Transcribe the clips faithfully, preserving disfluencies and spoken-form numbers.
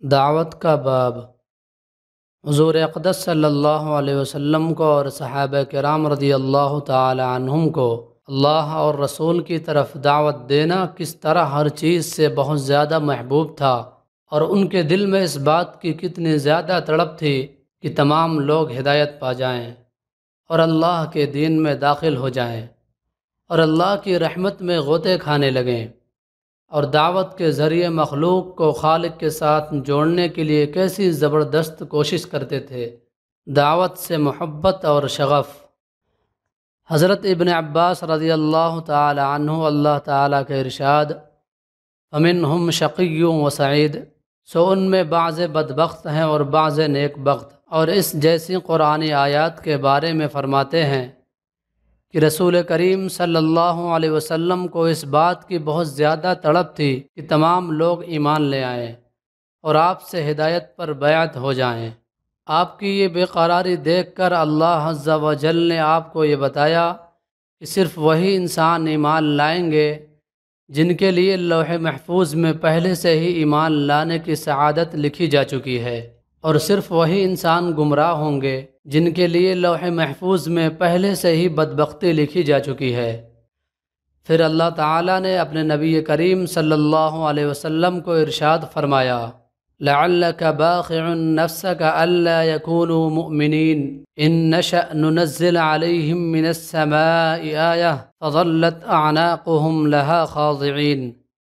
دعوت کا باب۔ حضور اقدس صلی اللہ علیہ وسلم کو اور صحابہ کرام رضی اللہ تعالی عنہم کو اللہ اور رسول کی طرف دعوت دینا کس طرح ہر چیز سے بہت زیادہ محبوب تھا، اور ان کے دل میں اس بات کی کتنی زیادہ تڑپ تھی کہ تمام لوگ ہدایت پا جائیں اور اللہ کے دین میں داخل ہو جائیں اور اللہ کی رحمت میں غوطے کھانے لگیں، اور دعوت کے ذریعے مخلوق کو خالق کے ساتھ جوڑنے کے لیے کیسی زبردست کوشش کرتے تھے۔ دعوت سے محبت اور شغف۔ حضرت ابن عباس رضی اللہ تعالی عنہ اللہ تعالیٰ کے ارشاد، فَمِنْهُمْ شَقِيٌّ وَسَعِيدٌ، سو ان میں بعض بدبخت ہیں اور بعض نیک بخت، اور اس جیسی قرآنی آیات کے بارے میں فرماتے ہیں کہ رسول کریم صلی اللہ علیہ وسلم کو اس بات کی بہت زیادہ تڑپ تھی کہ تمام لوگ ایمان لے آئیں اور آپ سے ہدایت پر بیعت ہو جائیں۔ آپ کی یہ بے قراری دیکھ کر اللہ عز و جل نے آپ کو یہ بتایا کہ صرف وہی انسان ایمان لائیں گے جن کے لیے لوح محفوظ میں پہلے سے ہی ایمان لانے کی سعادت لکھی جا چکی ہے، اور صرف وہی انسان گمراہ ہوں گے جن کے لیے لوح محفوظ میں پہلے سے ہی بدبختی لکھی جا چکی ہے۔ پھر اللہ تعالیٰ نے اپنے نبی کریم صلی اللہ علیہ وسلم کو ارشاد فرمایا، لَعَلَّكَ بَاخِعٌ نَفْسَكَ أَلَّا يَكُونُوا مُؤْمِنِينَ إِن نَّشَأْ نُنَزِّلْ عَلَيْهِم مِّنَ السَّمَاءِ آيَةً فَظَلَّتْ أَعْنَاقُهُمْ لَهَا خَاضِعِينَ،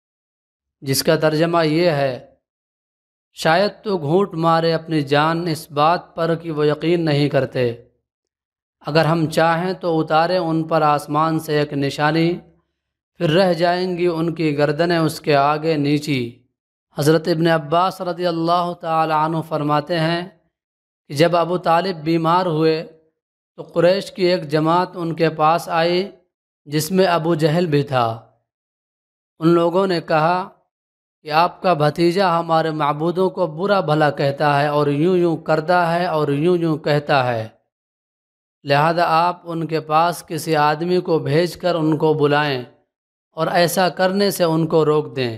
جس کا ترجمہ یہ ہے، شاید تو گھونٹ مارے اپنی جان اس بات پر کہ وہ یقین نہیں کرتے، اگر ہم چاہیں تو اتاریں ان پر آسمان سے ایک نشانی، پھر رہ جائیں گی ان کی گردنیں اس کے آگے نیچی۔ حضرت ابن عباس رضی اللہ تعالی عنہ فرماتے ہیں کہ جب ابو طالب بیمار ہوئے تو قریش کی ایک جماعت ان کے پاس آئی جس میں ابو جہل بھی تھا۔ ان لوگوں نے کہا کہ آپ کا بھتیجا ہمارے معبودوں کو برا بھلا کہتا ہے اور یوں یوں کرتا ہے اور یوں یوں کہتا ہے، لہذا آپ ان کے پاس کسی آدمی کو بھیج کر ان کو بلائیں اور ایسا کرنے سے ان کو روک دیں۔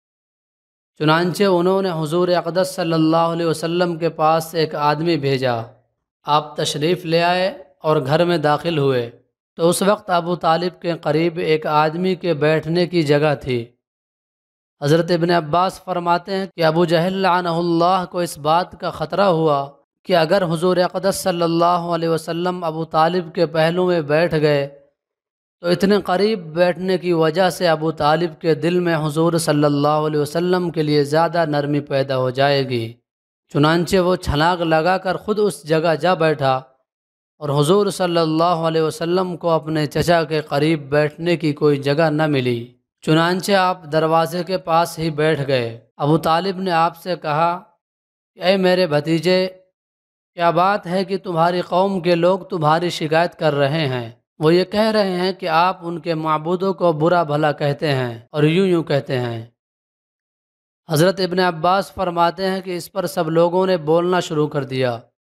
چنانچہ انہوں نے حضور اقدس صلی اللہ علیہ وسلم کے پاس ایک آدمی بھیجا۔ آپ تشریف لے آئے اور گھر میں داخل ہوئے تو اس وقت ابو طالب کے قریب ایک آدمی کے بیٹھنے کی جگہ تھی۔ حضرت ابن عباس فرماتے ہیں کہ ابو جہل لعنہ اللہ کو اس بات کا خطرہ ہوا کہ اگر حضور اقدس صلی اللہ علیہ وسلم ابو طالب کے پہلو میں بیٹھ گئے تو اتنے قریب بیٹھنے کی وجہ سے ابو طالب کے دل میں حضور صلی اللہ علیہ وسلم کے لیے زیادہ نرمی پیدا ہو جائے گی۔ چنانچہ وہ چھلانگ لگا کر خود اس جگہ جا بیٹھا اور حضور صلی اللہ علیہ وسلم کو اپنے چچا کے قریب بیٹھنے کی کوئی جگہ نہ ملی، چنانچہ آپ دروازے کے پاس ہی بیٹھ گئے۔ ابو طالب نے آپ سے کہا کہ اے میرے بھتیجے، کیا بات ہے کہ تمہاری قوم کے لوگ تمہاری شکایت کر رہے ہیں؟ وہ یہ کہہ رہے ہیں کہ آپ ان کے معبودوں کو برا بھلا کہتے ہیں اور یوں یوں کہتے ہیں۔ حضرت ابن عباس فرماتے ہیں کہ اس پر سب لوگوں نے بولنا شروع کر دیا۔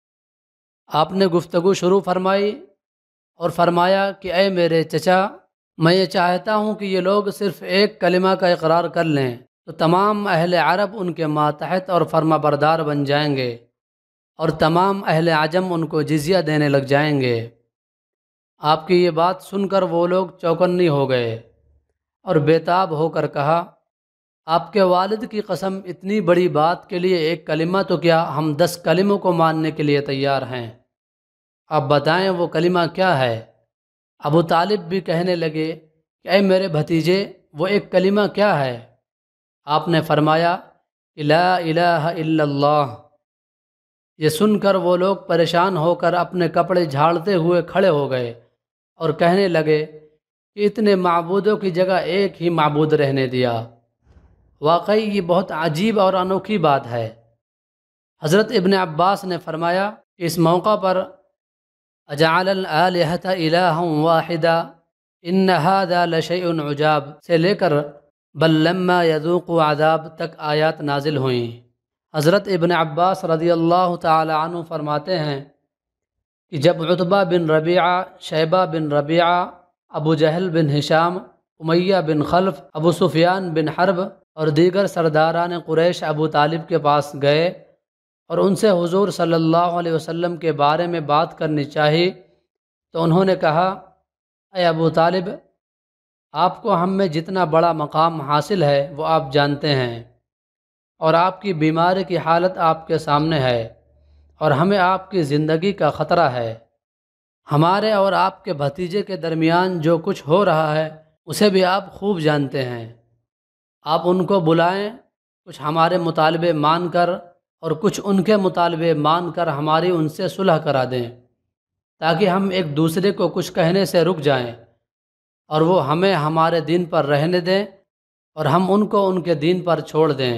آپ نے گفتگو شروع فرمائی اور فرمایا کہ اے میرے چچا، میں یہ چاہتا ہوں کہ یہ لوگ صرف ایک کلمہ کا اقرار کر لیں تو تمام اہل عرب ان کے ماتحت اور فرما بردار بن جائیں گے، اور تمام اہل عجم ان کو جزیہ دینے لگ جائیں گے۔ آپ کی یہ بات سن کر وہ لوگ چوکنی ہو گئے اور بیتاب ہو کر کہا، آپ کے والد کی قسم، اتنی بڑی بات کے لیے ایک کلمہ تو کیا، ہم دس کلموں کو ماننے کے لیے تیار ہیں، آپ بتائیں وہ کلمہ کیا ہے؟ ابو طالب بھی کہنے لگے کہ اے میرے بھتیجے، وہ ایک کلمہ کیا ہے؟ آپ نے فرمایا کہ لا الہ الا اللہ۔ یہ سن کر وہ لوگ پریشان ہو کر اپنے کپڑے جھاڑتے ہوئے کھڑے ہو گئے اور کہنے لگے کہ اتنے معبودوں کی جگہ ایک ہی معبود رہنے دیا۔ واقعی یہ بہت عجیب اور انوکھی بات ہے۔ حضرت ابن عباس نے فرمایا کہ اس موقع پر اجعل الآلہۃ الہا واحدا ان ھذا لشیء عجاب سے لے کر بل لما یذوقوا عذاب تک آیات نازل ہوئیں۔ حضرت ابن عباس رضی اللہ تعالی عنہ فرماتے ہیں کہ جب عتبہ بن ربیعہ، شیبہ بن ربیعہ، ابو جہل بن ہشام، امیہ بن خلف، ابو سفیان بن حرب اور دیگر سرداران قریش ابو طالب کے پاس گئے اور ان سے حضور صلی اللہ علیہ وسلم کے بارے میں بات کرنی چاہی تو انہوں نے کہا، اے ابو طالب، آپ کو ہم میں جتنا بڑا مقام حاصل ہے وہ آپ جانتے ہیں، اور آپ کی بیماری کی حالت آپ کے سامنے ہے، اور ہمیں آپ کی زندگی کا خطرہ ہے۔ ہمارے اور آپ کے بھتیجے کے درمیان جو کچھ ہو رہا ہے اسے بھی آپ خوب جانتے ہیں۔ آپ ان کو بلائیں، کچھ ہمارے مطالبے مان کر اور کچھ ان کے مطالبے مان کر ہماری ان سے صلح کرا دیں، تاکہ ہم ایک دوسرے کو کچھ کہنے سے رک جائیں اور وہ ہمیں ہمارے دین پر رہنے دیں اور ہم ان کو ان کے دین پر چھوڑ دیں۔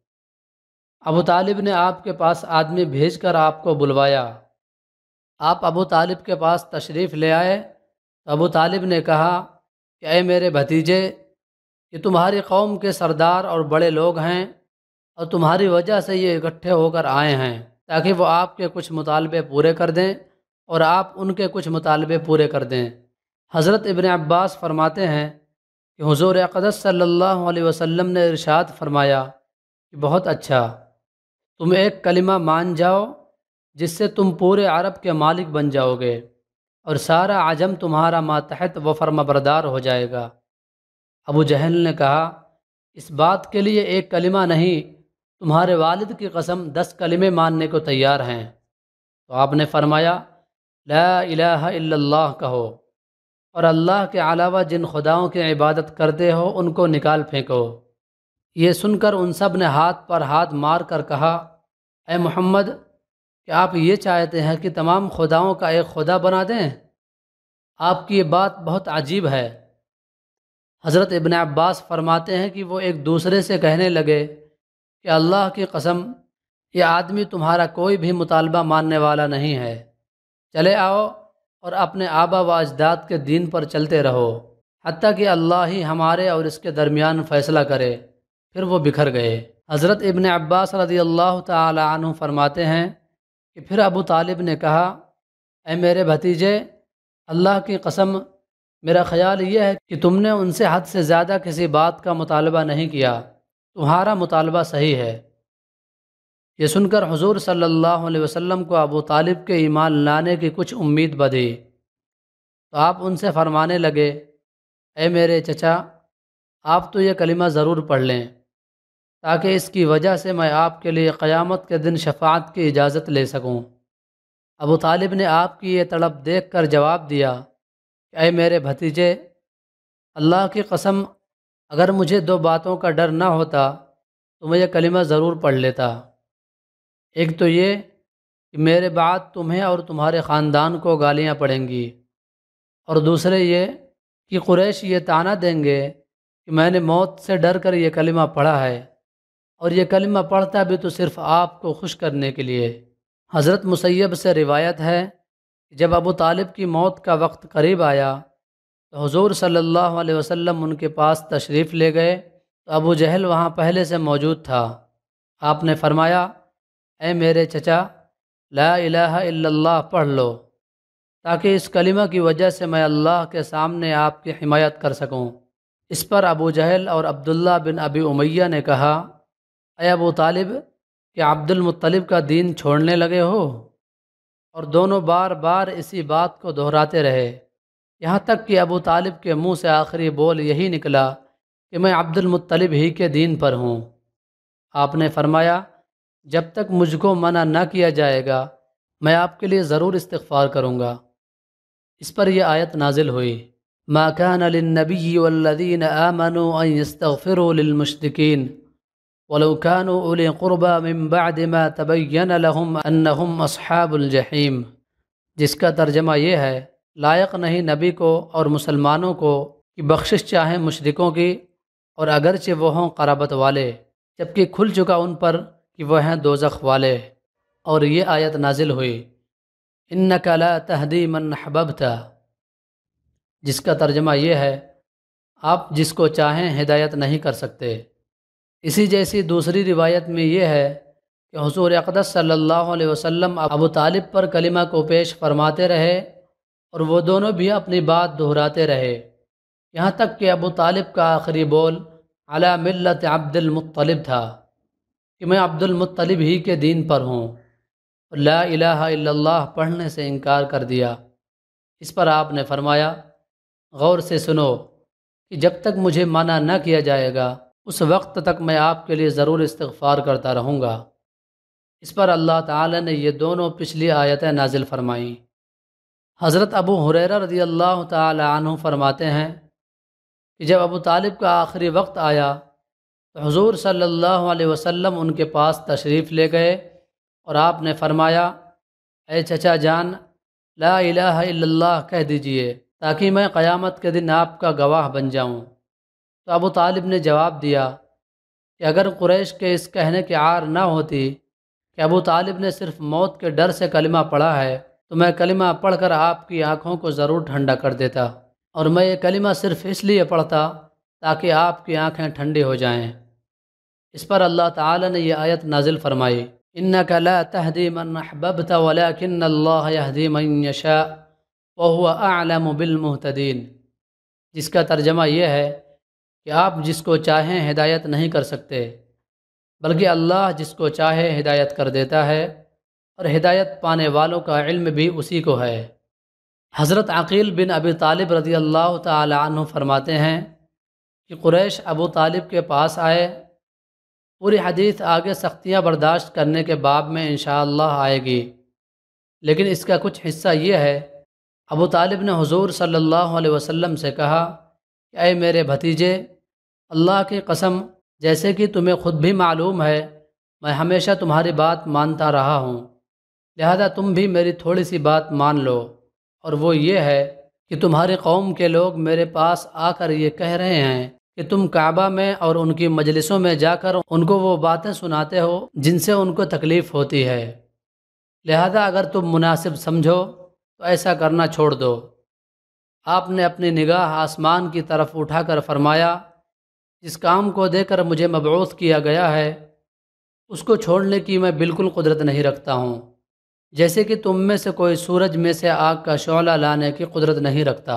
ابو طالب نے آپ کے پاس آدمی بھیج کر آپ کو بلوایا۔ آپ ابو طالب کے پاس تشریف لے آئے تو ابو طالب نے کہا کہ اے میرے بھتیجے، یہ تمہاری قوم کے سردار اور بڑے لوگ ہیں، اور تمہاری وجہ سے یہ اکٹھے ہو کر آئے ہیں تاکہ وہ آپ کے کچھ مطالبے پورے کر دیں اور آپ ان کے کچھ مطالبے پورے کر دیں۔ حضرت ابن عباس فرماتے ہیں کہ حضور اقدس صلی اللہ علیہ وسلم نے ارشاد فرمایا کہ بہت اچھا، تم ایک کلمہ مان جاؤ جس سے تم پورے عرب کے مالک بن جاؤ گے اور سارا عجم تمہارا ماتحت و فرما بردار ہو جائے گا۔ ابو جہل نے کہا، اس بات کے لیے ایک کلمہ نہیں، تمہارے والد کی قسم دس کلمے ماننے کو تیار ہیں۔ تو آپ نے فرمایا، لا الہ الا اللہ کہو، اور اللہ کے علاوہ جن خداؤں کی عبادت کرتے ہو ان کو نکال پھینکو۔ یہ سن کر ان سب نے ہاتھ پر ہاتھ مار کر کہا، اے محمد، کیا آپ یہ چاہتے ہیں کہ تمام خداؤں کا ایک خدا بنا دیں؟ آپ کی یہ بات بہت عجیب ہے۔ حضرت ابن عباس فرماتے ہیں کہ وہ ایک دوسرے سے کہنے لگے کہ اللہ کی قسم، یہ آدمی تمہارا کوئی بھی مطالبہ ماننے والا نہیں ہے، چلے آؤ اور اپنے آبا و اجداد کے دین پر چلتے رہو، حتیٰ کہ اللہ ہی ہمارے اور اس کے درمیان فیصلہ کرے۔ پھر وہ بکھر گئے۔ حضرت ابن عباس رضی اللہ تعالی عنہ فرماتے ہیں کہ پھر ابو طالب نے کہا، اے میرے بھتیجے، اللہ کی قسم، میرا خیال یہ ہے کہ تم نے ان سے حد سے زیادہ کسی بات کا مطالبہ نہیں کیا، تمہارا مطالبہ صحیح ہے۔ یہ سن کر حضور صلی اللہ علیہ وسلم کو ابو طالب کے ایمان لانے کی کچھ امید بدھی، تو آپ ان سے فرمانے لگے، اے میرے چچا، آپ تو یہ کلمہ ضرور پڑھ لیں، تاکہ اس کی وجہ سے میں آپ کے لیے قیامت کے دن شفاعت کی اجازت لے سکوں۔ ابو طالب نے آپ کی یہ طلب دیکھ کر جواب دیا کہ اے میرے بھتیجے، اللہ کی قسم، اگر مجھے دو باتوں کا ڈر نہ ہوتا تو میں یہ کلمہ ضرور پڑھ لیتا۔ ایک تو یہ کہ میرے بعد تمہیں اور تمہارے خاندان کو گالیاں پڑیں گی، اور دوسرے یہ کہ قریش یہ طعنہ دیں گے کہ میں نے موت سے ڈر کر یہ کلمہ پڑھا ہے، اور یہ کلمہ پڑھتا بھی تو صرف آپ کو خوش کرنے کے لیے۔ حضرت مسیب سے روایت ہے کہ جب ابو طالب کی موت کا وقت قریب آیا تو حضور صلی اللہ علیہ وسلم ان کے پاس تشریف لے گئے تو ابو جہل وہاں پہلے سے موجود تھا۔ آپ نے فرمایا، اے میرے چچا، لا الہ الا اللہ پڑھ لو، تاکہ اس کلمہ کی وجہ سے میں اللہ کے سامنے آپ کی حمایت کر سکوں۔ اس پر ابو جہل اور عبداللہ بن ابی امیہ نے کہا، اے ابو طالب، کیا عبد المطلب کا دین چھوڑنے لگے ہو؟ اور دونوں بار بار اسی بات کو دہراتے رہے، یہاں تک کہ ابو طالب کے منہ سے آخری بول یہی نکلا کہ میں عبد المطلب ہی کے دین پر ہوں۔ آپ نے فرمایا، جب تک مجھ کو منع نہ کیا جائے گا میں آپ کے لیے ضرور استغفار کروں گا۔ اس پر یہ آیت نازل ہوئی، ما كان للنبي والذين آمنوا أن يستغفروا للمشركين ولو كانوا أولي قربى من بعد ما تبين لهم أنهم أصحاب الجحيم، جس کا ترجمہ یہ ہے، لائق نہیں نبی کو اور مسلمانوں کو کہ بخشش چاہیں مشرکوں کی، اور اگرچہ وہ ہوں قرابت والے، جبکہ کھل چکا ان پر کہ وہ ہیں دوزخ والے۔ اور یہ آیت نازل ہوئی، إنك لا تهدي من أحببت، جس کا ترجمہ یہ ہے، آپ جس کو چاہیں ہدایت نہیں کر سکتے۔ اسی جیسی دوسری روایت میں یہ ہے کہ حضور اقدس صلی اللہ علیہ وسلم ابو طالب پر کلمہ کو پیش فرماتے رہے اور وہ دونوں بھی اپنی بات دہراتے رہے، یہاں تک کہ ابو طالب کا آخری بول علی ملت عبد المطلب تھا کہ میں عبد المطلب ہی کے دین پر ہوں، اور لا الہ الا اللہ پڑھنے سے انکار کر دیا۔ اس پر آپ نے فرمایا، غور سے سنو کہ جب تک مجھے منع نہ کیا جائے گا اس وقت تک میں آپ کے لیے ضرور استغفار کرتا رہوں گا۔ اس پر اللہ تعالی نے یہ دونوں پچھلی آیتیں نازل فرمائیں۔ حضرت ابو ہریرہ رضی اللہ تعالی عنہ فرماتے ہیں کہ جب ابو طالب کا آخری وقت آیا تو حضور صلی اللہ علیہ وسلم ان کے پاس تشریف لے گئے اور آپ نے فرمایا، اے چچا جان، لا الہ الا اللہ کہہ دیجئے تاکہ میں قیامت کے دن آپ کا گواہ بن جاؤں۔ تو ابو طالب نے جواب دیا کہ اگر قریش کے اس کہنے کی عار نہ ہوتی کہ ابو طالب نے صرف موت کے ڈر سے کلمہ پڑھا ہے تو میں کلمہ پڑھ کر آپ کی آنکھوں کو ضرور ٹھنڈا کر دیتا، اور میں یہ کلمہ صرف اس لیے پڑھتا تاکہ آپ کی آنکھیں ٹھنڈی ہو جائیں۔ اس پر اللہ تعالی نے یہ آیت نازل فرمائی، انک لا تہدی من احببت ولکن اللہ یہدی من یشاء وہو اعلم بالمہتدین، جس کا ترجمہ یہ ہے کہ آپ جس کو چاہیں ہدایت نہیں کر سکتے، بلکہ اللہ جس کو چاہے ہدایت کر دیتا ہے، اور ہدایت پانے والوں کا علم بھی اسی کو ہے۔ حضرت عقیل بن ابی طالب رضی اللہ تعالی عنہ فرماتے ہیں کہ قریش ابو طالب کے پاس آئے۔ پوری حدیث آگے سختیاں برداشت کرنے کے باب میں انشاءاللہ آئے گی، لیکن اس کا کچھ حصہ یہ ہے، ابو طالب نے حضور صلی اللہ علیہ وسلم سے کہا کہ اے میرے بھتیجے، اللہ کی قسم، جیسے کہ تمہیں خود بھی معلوم ہے میں ہمیشہ تمہاری بات مانتا رہا ہوں، لہذا تم بھی میری تھوڑی سی بات مان لو، اور وہ یہ ہے کہ تمہاری قوم کے لوگ میرے پاس آ کر یہ کہہ رہے ہیں کہ تم کعبہ میں اور ان کی مجلسوں میں جا کر ان کو وہ باتیں سناتے ہو جن سے ان کو تکلیف ہوتی ہے، لہذا اگر تم مناسب سمجھو تو ایسا کرنا چھوڑ دو۔ آپ نے اپنی نگاہ آسمان کی طرف اٹھا کر فرمایا، جس کام کو دے کر مجھے مبعوث کیا گیا ہے اس کو چھوڑنے کی میں بالکل قدرت نہیں رکھتا ہوں، جیسے کہ تم میں سے کوئی سورج میں سے آگ کا شعلہ لانے کی قدرت نہیں رکھتا۔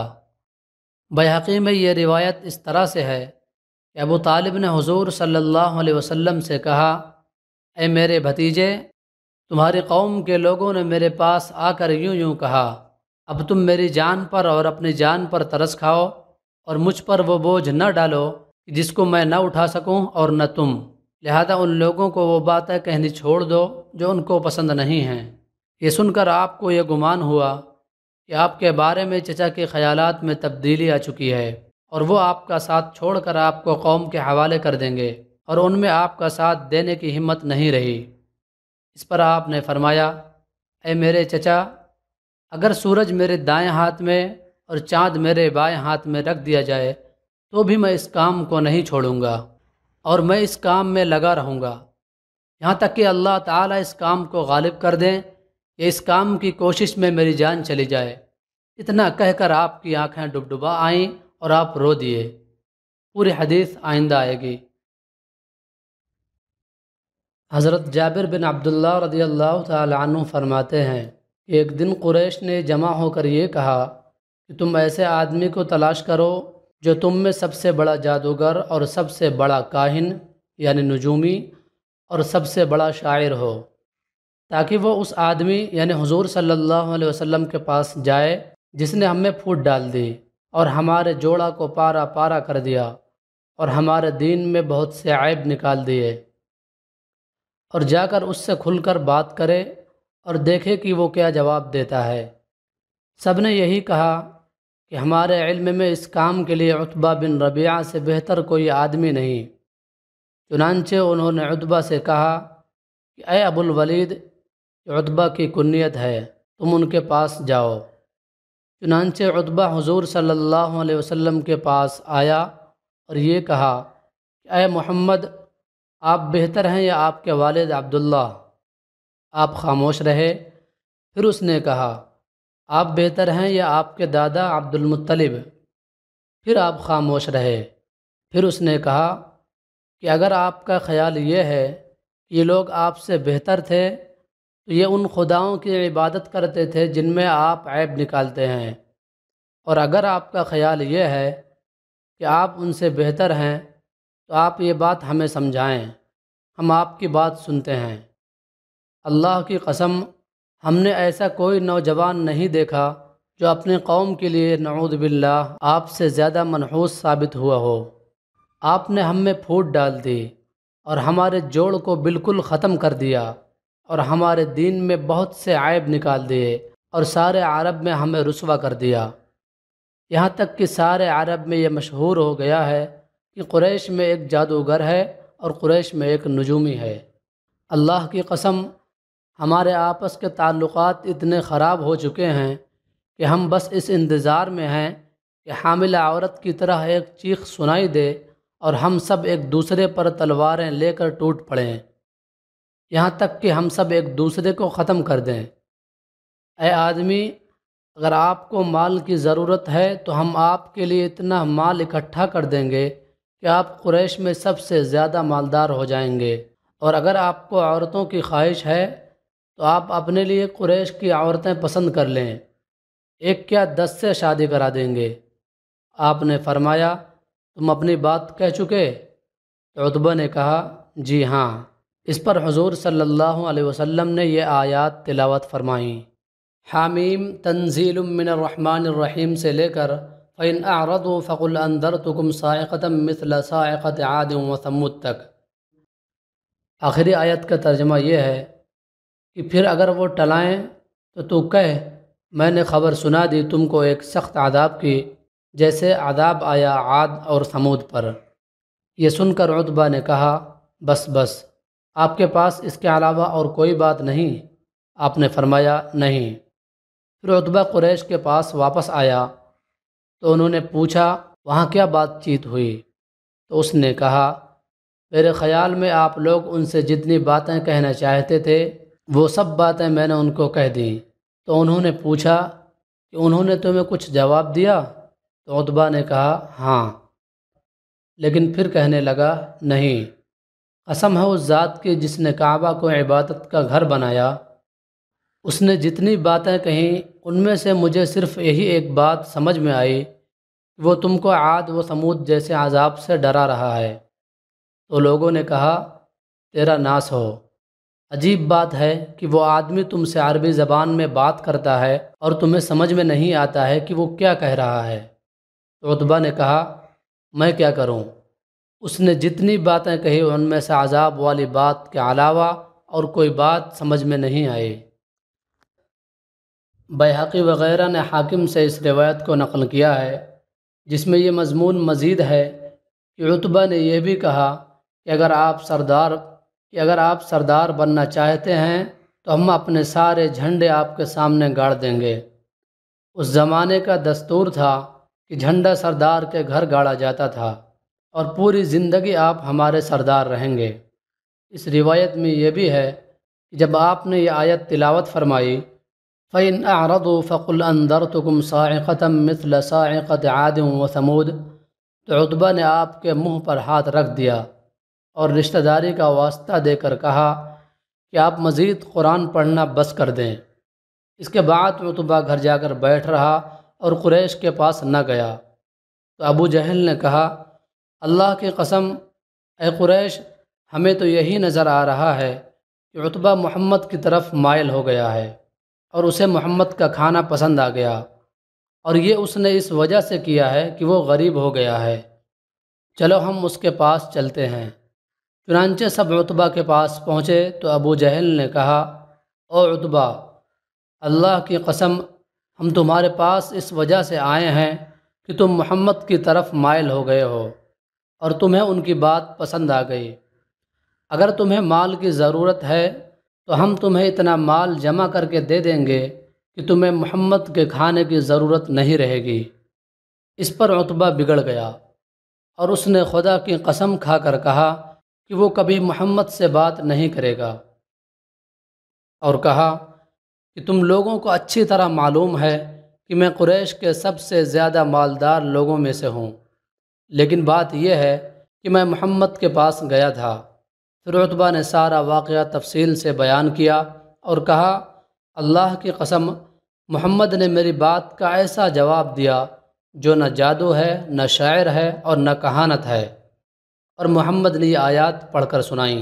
بیہقی میں یہ روایت اس طرح سے ہے کہ ابو طالب نے حضور صلی اللہ علیہ وسلم سے کہا، اے میرے بھتیجے، تمہاری قوم کے لوگوں نے میرے پاس آ کر یوں یوں کہا، اب تم میری جان پر اور اپنی جان پر ترس کھاؤ اور مجھ پر وہ بوجھ نہ ڈالو جس کو میں نہ اٹھا سکوں اور نہ تم، لہذا ان لوگوں کو وہ باتیں کہنی چھوڑ دو جو ان کو پسند نہیں ہیں۔ یہ سن کر آپ کو یہ گمان ہوا کہ آپ کے بارے میں چچا کے خیالات میں تبدیلی آ چکی ہے، اور وہ آپ کا ساتھ چھوڑ کر آپ کو قوم کے حوالے کر دیں گے، اور ان میں آپ کا ساتھ دینے کی ہمت نہیں رہی۔ اس پر آپ نے فرمایا، اے میرے چچا، اگر سورج میرے دائیں ہاتھ میں اور چاند میرے بائیں ہاتھ میں رکھ دیا جائے تو بھی میں اس کام کو نہیں چھوڑوں گا، اور میں اس کام میں لگا رہوں گا یہاں تک کہ اللہ تعالیٰ اس کام کو غالب کر دیں یا اس کام کی کوشش میں میری جان چلی جائے۔ اتنا کہہ کر آپ کی آنکھیں ڈبڈبا آئیں اور آپ رو دیے۔ پوری حدیث آئندہ آئے گی۔ حضرت جابر بن عبداللہ رضی اللہ تعالی عنہ فرماتے ہیں کہ ایک دن قریش نے جمع ہو کر یہ کہا کہ تم ایسے آدمی کو تلاش کرو جو تم میں سب سے بڑا جادوگر اور سب سے بڑا کاہن یعنی نجومی اور سب سے بڑا شاعر ہو، تاکہ وہ اس آدمی یعنی حضور صلی اللہ علیہ وسلم کے پاس جائے جس نے ہم میں پھوٹ ڈال دی اور ہمارے جوڑا کو پارا پارا کر دیا اور ہمارے دین میں بہت سے عیب نکال دیے، اور جا کر اس سے کھل کر بات کرے اور دیکھے کہ وہ کیا جواب دیتا ہے۔ سب نے یہی کہا کہ ہمارے علم میں اس کام کے لیے عتبہ بن ربیعہ سے بہتر کوئی آدمی نہیں۔ چنانچہ انہوں نے عتبہ سے کہا کہ اے ابو الولید، عتبہ کی کنیت ہے، تم ان کے پاس جاؤ۔ چنانچہ عتبہ حضور صلی اللہ علیہ وسلم کے پاس آیا اور یہ کہا کہ اے محمد، آپ بہتر ہیں یا آپ کے والد عبداللہ؟ آپ خاموش رہے۔ پھر اس نے کہا، آپ بہتر ہیں یا آپ کے دادا عبد المطلب؟ پھر آپ خاموش رہے۔ پھر اس نے کہا کہ اگر آپ کا خیال یہ ہے کہ یہ لوگ آپ سے بہتر تھے تو یہ ان خداؤں کی عبادت کرتے تھے جن میں آپ عیب نکالتے ہیں، اور اگر آپ کا خیال یہ ہے کہ آپ ان سے بہتر ہیں تو آپ یہ بات ہمیں سمجھائیں، ہم آپ کی بات سنتے ہیں۔ اللہ کی قسم، ہم نے ایسا کوئی نوجوان نہیں دیکھا جو اپنے قوم کے لیے نعوذ باللہ آپ سے زیادہ منحوس ثابت ہوا ہو۔ آپ نے ہم میں پھوٹ ڈال دی اور ہمارے جوڑ کو بالکل ختم کر دیا، اور ہمارے دین میں بہت سے عیب نکال دیے، اور سارے عرب میں ہمیں رسوا کر دیا۔ یہاں تک کہ سارے عرب میں یہ مشہور ہو گیا ہے کہ قریش میں ایک جادوگر ہے اور قریش میں ایک نجومی ہے۔ اللہ کی قسم، ہمارے آپس کے تعلقات اتنے خراب ہو چکے ہیں کہ ہم بس اس انتظار میں ہیں کہ حاملہ عورت کی طرح ایک چیخ سنائی دے اور ہم سب ایک دوسرے پر تلواریں لے کر ٹوٹ پڑیں، یہاں تک کہ ہم سب ایک دوسرے کو ختم کر دیں۔ اے آدمی، اگر آپ کو مال کی ضرورت ہے تو ہم آپ کے لیے اتنا مال اکٹھا کر دیں گے کہ آپ قریش میں سب سے زیادہ مالدار ہو جائیں گے، اور اگر آپ کو عورتوں کی خواہش ہے تو آپ اپنے لیے قریش کی عورتیں پسند کر لیں، ایک کیا دس سے شادی کرا دیں گے۔ آپ نے فرمایا، تم اپنی بات کہہ چکے؟ عتبہ نے کہا، جی ہاں۔ اس پر حضور صلی اللہ علیہ وسلم نے یہ آیات تلاوت فرمائیں۔ حامیم تنزیل من الرحمن الرحیم سے لے کر فَإِنْ أَعْرَضُوا فَقُلْ أَنذَرْتُكُمْ صَاعِقَةً مِثْلَ صَاعِقَةِ عَادٍ وَثَمُودَ تک۔ آخری آیت کا ترجمہ یہ ہے کہ پھر اگر وہ ٹلائیں تو تو کہہ، میں نے خبر سنا دی تم کو ایک سخت عذاب کی، جیسے عذاب آیا عاد اور ثمود پر۔ یہ سن کر عتبہ نے کہا، بس بس، آپ کے پاس اس کے علاوہ اور کوئی بات نہیں؟ آپ نے فرمایا، نہیں۔ پھر عتبہ قریش کے پاس واپس آیا تو انہوں نے پوچھا، وہاں کیا بات چیت ہوئی؟ تو اس نے کہا، میرے خیال میں آپ لوگ ان سے جتنی باتیں کہنا چاہتے تھے وہ سب باتیں میں نے ان کو کہہ دیں۔ تو انہوں نے پوچھا کہ انہوں نے تمہیں کچھ جواب دیا؟ تو عتبہ نے کہا، ہاں۔ لیکن پھر کہنے لگا، نہیں، قسم ہے اس ذات کی جس نے کعبہ کو عبادت کا گھر بنایا، اس نے جتنی باتیں کہیں ان میں سے مجھے صرف یہی ایک بات سمجھ میں آئی کہ وہ تم کو عاد و ثمود جیسے عذاب سے ڈرا رہا ہے۔ تو لوگوں نے کہا، تیرا ناس ہو، عجیب بات ہے کہ وہ آدمی تم سے عربی زبان میں بات کرتا ہے اور تمہیں سمجھ میں نہیں آتا ہے کہ وہ کیا کہہ رہا ہے۔ تو عتبہ نے کہا، میں کیا کروں؟ اس نے جتنی باتیں کہی ان میں سے عذاب والی بات کے علاوہ اور کوئی بات سمجھ میں نہیں آئی۔ بیہقی وغیرہ نے حاکم سے اس روایت کو نقل کیا ہے، جس میں یہ مضمون مزید ہے کہ عتبہ نے یہ بھی کہا کہ اگر آپ سردار کہ اگر آپ سردار بننا چاہتے ہیں تو ہم اپنے سارے جھنڈے آپ کے سامنے گاڑ دیں گے۔ اس زمانے کا دستور تھا کہ جھنڈا سردار کے گھر گاڑا جاتا تھا، اور پوری زندگی آپ ہمارے سردار رہیں گے۔ اس روایت میں یہ بھی ہے کہ جب آپ نے یہ آیت تلاوت فرمائی، فَإِنْ أَعْرَضُوا فَقُلْ أَنذَرْتُكُمْ صَاعِقَةً مِثْلَ صَاعِقَةِ عَادٍ وَثَمُودَ، تو عتبہ نے آپ کے منہ پر ہاتھ رکھ دیا اور رشتہ داری کا واسطہ دے کر کہا کہ آپ مزید قرآن پڑھنا بس کر دیں۔ اس کے بعد عتبہ گھر جا کر بیٹھ رہا اور قریش کے پاس نہ گیا۔ تو ابو جہل نے کہا، اللہ کی قسم، اے قریش، ہمیں تو یہی نظر آ رہا ہے کہ عتبہ محمد کی طرف مائل ہو گیا ہے اور اسے محمد کا کھانا پسند آ گیا، اور یہ اس نے اس وجہ سے کیا ہے کہ وہ غریب ہو گیا ہے۔ چلو ہم اس کے پاس چلتے ہیں۔ چنانچہ سب عتبہ کے پاس پہنچے تو ابو جہل نے کہا، او عتبہ، اللہ کی قسم، ہم تمہارے پاس اس وجہ سے آئے ہیں کہ تم محمد کی طرف مائل ہو گئے ہو اور تمہیں ان کی بات پسند آ گئی۔ اگر تمہیں مال کی ضرورت ہے تو ہم تمہیں اتنا مال جمع کر کے دے دیں گے کہ تمہیں محمد کے کھانے کی ضرورت نہیں رہے گی۔ اس پر عتبہ بگڑ گیا اور اس نے خدا کی قسم کھا کر کہا کہ وہ کبھی محمد سے بات نہیں کرے گا، اور کہا کہ تم لوگوں کو اچھی طرح معلوم ہے کہ میں قریش کے سب سے زیادہ مالدار لوگوں میں سے ہوں، لیکن بات یہ ہے کہ میں محمد کے پاس گیا تھا۔ پھر عتبہ نے سارا واقعہ تفصیل سے بیان کیا اور کہا، اللہ کی قسم، محمد نے میری بات کا ایسا جواب دیا جو نہ جادو ہے، نہ شاعر ہے اور نہ کہانت ہے۔ اور محمد نے یہ آیات پڑھ کر سنائیں۔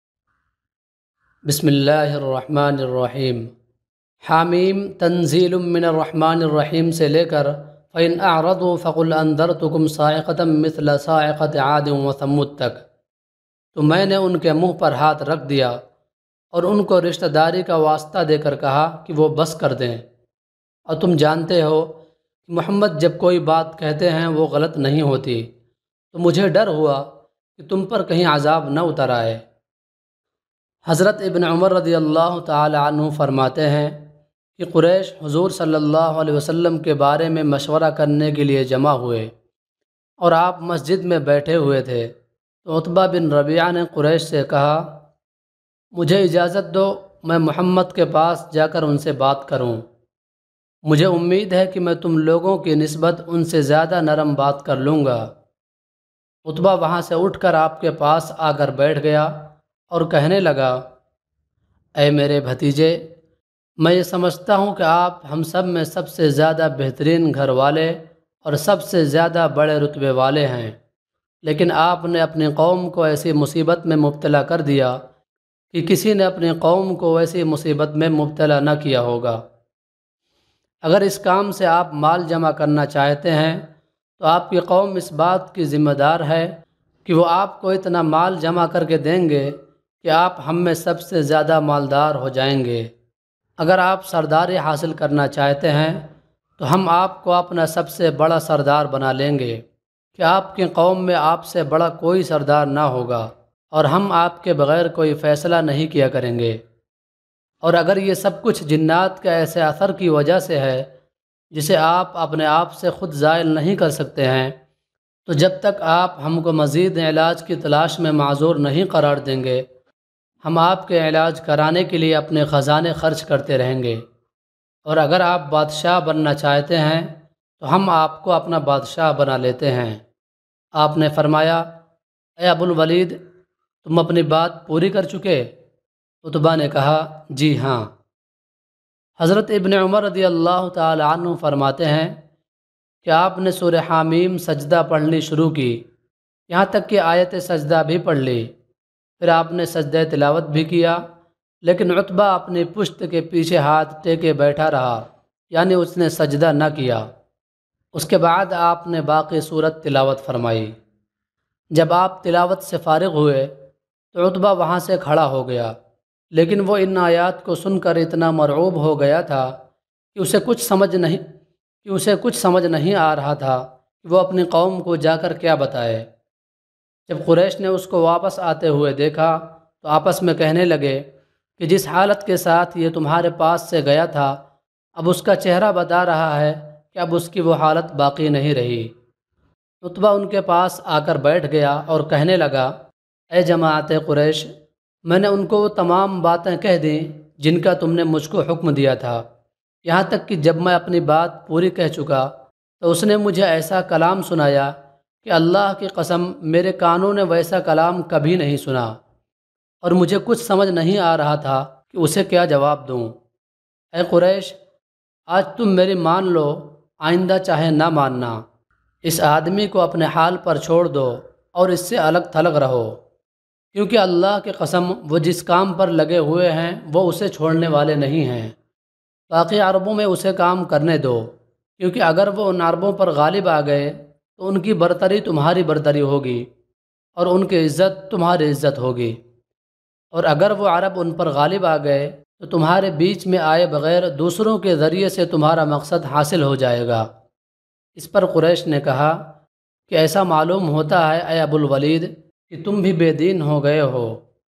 بسم اللہ الرحمن الرحیم۔ حامیم تنزیل من الرحمن الرحیم سے لے کر فَإِنْ أَعْرَضُوا فَقُلْ أَنذَرْتُكُمْ صَاعِقَةً مِثْلَ صَاعِقَةِ عَادٍ وَثَمُودَ تک، تو میں نے ان کے منہ پر ہاتھ رکھ دیا اور ان کو رشتہ داری کا واسطہ دے کر کہا کہ وہ بس کر دیں، اور تم جانتے ہو کہ محمد جب کوئی بات کہتے ہیں وہ غلط نہیں ہوتی، تو مجھے ڈر ہوا کہ تم پر کہیں عذاب نہ اتر آئے۔ حضرت ابن عمر رضی اللہ تعالی عنہ فرماتے ہیں کہ قریش حضور صلی اللہ علیہ وسلم کے بارے میں مشورہ کرنے کے لیے جمع ہوئے اور آپ مسجد میں بیٹھے ہوئے تھے، تو عتبہ بن ربیعہ نے قریش سے کہا، مجھے اجازت دو میں محمد کے پاس جا کر ان سے بات کروں، مجھے امید ہے کہ میں تم لوگوں کی نسبت ان سے زیادہ نرم بات کر لوں گا۔ عتبہ وہاں سے اٹھ کر آپ کے پاس آ کر بیٹھ گیا اور کہنے لگا، اے میرے بھتیجے، میں یہ سمجھتا ہوں کہ آپ ہم سب میں سب سے زیادہ بہترین گھر والے اور سب سے زیادہ بڑے رتبے والے ہیں، لیکن آپ نے اپنی قوم کو ایسی مصیبت میں مبتلا کر دیا کہ کسی نے اپنی قوم کو ایسی مصیبت میں مبتلا نہ کیا ہوگا۔ اگر اس کام سے آپ مال جمع کرنا چاہتے ہیں تو آپ کی قوم اس بات کی ذمہ دار ہے کہ وہ آپ کو اتنا مال جمع کر کے دیں گے کہ آپ ہم میں سب سے زیادہ مالدار ہو جائیں گے۔ اگر آپ سرداری حاصل کرنا چاہتے ہیں تو ہم آپ کو اپنا سب سے بڑا سردار بنا لیں گے کہ آپ کی قوم میں آپ سے بڑا کوئی سردار نہ ہوگا، اور ہم آپ کے بغیر کوئی فیصلہ نہیں کیا کریں گے۔ اور اگر یہ سب کچھ جنات کے ایسے اثر کی وجہ سے ہے جسے آپ اپنے آپ سے خود زائل نہیں کر سکتے ہیں، تو جب تک آپ ہم کو مزید علاج کی تلاش میں معذور نہیں قرار دیں گے، ہم آپ کے علاج کرانے کے لیے اپنے خزانے خرچ کرتے رہیں گے۔ اور اگر آپ بادشاہ بننا چاہتے ہیں تو ہم آپ کو اپنا بادشاہ بنا لیتے ہیں۔ آپ نے فرمایا، اے ابو الولید، تم اپنی بات پوری کر چکے؟ عتبہ نے کہا، جی ہاں۔ حضرت ابن عمر رضی اللہ تعالی عنہ فرماتے ہیں کہ آپ نے سورہ حامیم سجدہ پڑھنی شروع کی، یہاں تک کہ آیت سجدہ بھی پڑھ لی، پھر آپ نے سجدہ تلاوت بھی کیا، لیکن عتبہ اپنی پشت کے پیچھے ہاتھ ٹیکے بیٹھا رہا، یعنی اس نے سجدہ نہ کیا۔ اس کے بعد آپ نے باقی صورت تلاوت فرمائی۔ جب آپ تلاوت سے فارغ ہوئے تو عتبہ وہاں سے کھڑا ہو گیا، لیکن وہ ان آیات کو سن کر اتنا مرعوب ہو گیا تھا کہ اسے کچھ سمجھ نہیں کہ اسے کچھ سمجھ نہیں آ رہا تھا کہ وہ اپنی قوم کو جا کر کیا بتائے۔ جب قریش نے اس کو واپس آتے ہوئے دیکھا تو آپس میں کہنے لگے کہ جس حالت کے ساتھ یہ تمہارے پاس سے گیا تھا، اب اس کا چہرہ بتا رہا ہے کہ اب اس کی وہ حالت باقی نہیں رہی۔ عتبہ ان کے پاس آ کر بیٹھ گیا اور کہنے لگا، اے جماعت قریش، میں نے ان کو وہ تمام باتیں کہہ دیں جن کا تم نے مجھ کو حکم دیا تھا، یہاں تک کہ جب میں اپنی بات پوری کہہ چکا تو اس نے مجھے ایسا کلام سنایا کہ اللہ کی قسم میرے کانوں نے ویسا کلام کبھی نہیں سنا، اور مجھے کچھ سمجھ نہیں آ رہا تھا کہ اسے کیا جواب دوں۔ اے قریش، آج تم میری مان لو، آئندہ چاہے نہ ماننا۔ اس آدمی کو اپنے حال پر چھوڑ دو اور اس سے الگ تھلگ رہو، کیونکہ اللہ کی قسم وہ جس کام پر لگے ہوئے ہیں وہ اسے چھوڑنے والے نہیں ہیں۔ باقی عربوں میں اسے کام کرنے دو، کیونکہ اگر وہ ان عربوں پر غالب آ گئے تو ان کی برتری تمہاری برتری ہوگی اور ان کی عزت تمہاری عزت ہوگی، اور اگر وہ عرب ان پر غالب آ گئے تو تمہارے بیچ میں آئے بغیر دوسروں کے ذریعے سے تمہارا مقصد حاصل ہو جائے گا۔ اس پر قریش نے کہا کہ ایسا معلوم ہوتا ہے اے ابو الولید کہ تم بھی بے دین ہو گئے ہو۔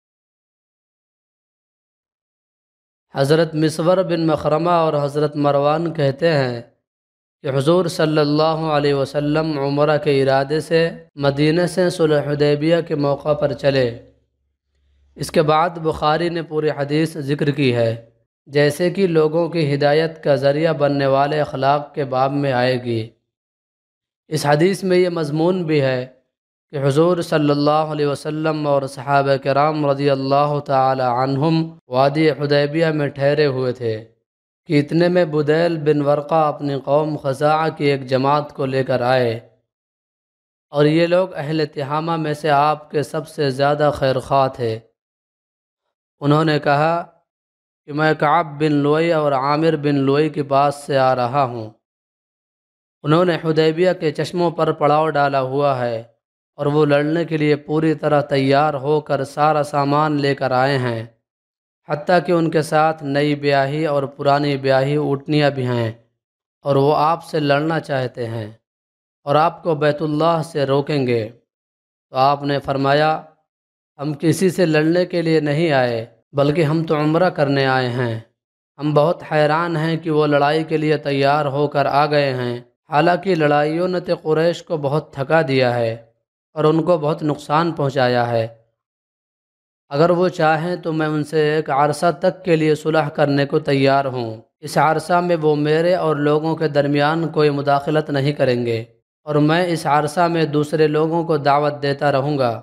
حضرت مسور بن مخرمہ اور حضرت مروان کہتے ہیں کہ حضور صلی اللہ علیہ وسلم عمرہ کے ارادے سے مدینہ سے صلح حدیبیہ کے موقع پر چلے۔ اس کے بعد بخاری نے پوری حدیث ذکر کی ہے، جیسے کہ لوگوں کی ہدایت کا ذریعہ بننے والے اخلاق کے باب میں آئے گی۔ اس حدیث میں یہ مضمون بھی ہے کہ حضور صلی اللہ علیہ وسلم اور صحابہ کرام رضی اللہ تعالی عنہم وادی حدیبیہ میں ٹھہرے ہوئے تھے کہ اتنے میں بدیل بن ورقہ اپنی قوم خزاعہ کی ایک جماعت کو لے کر آئے اور یہ لوگ اہل تہامہ میں سے آپ کے سب سے زیادہ خیر خواہ تھے۔ انہوں نے کہا کہ میں کعب بن لؤی اور عامر بن لؤی کے پاس سے آ رہا ہوں۔ انہوں نے حدیبیہ کے چشموں پر پڑاؤ ڈالا ہوا ہے اور وہ لڑنے کے لیے پوری طرح تیار ہو کر سارا سامان لے کر آئے ہیں، حتیٰ کہ ان کے ساتھ نئی بیاہی اور پرانی بیاہی اونٹنیاں بھی ہیں، اور وہ آپ سے لڑنا چاہتے ہیں اور آپ کو بیت اللہ سے روکیں گے۔ تو آپ نے فرمایا، ہم کسی سے لڑنے کے لیے نہیں آئے بلکہ ہم تو عمرہ کرنے آئے ہیں۔ ہم بہت حیران ہیں کہ وہ لڑائی کے لیے تیار ہو کر آ گئے ہیں، حالانکہ لڑائیوں نے تو قریش کو بہت تھکا دیا ہے اور ان کو بہت نقصان پہنچایا ہے۔ اگر وہ چاہیں تو میں ان سے ایک عرصہ تک کے لیے صلح کرنے کو تیار ہوں۔ اس عرصہ میں وہ میرے اور لوگوں کے درمیان کوئی مداخلت نہیں کریں گے، اور میں اس عرصہ میں دوسرے لوگوں کو دعوت دیتا رہوں گا۔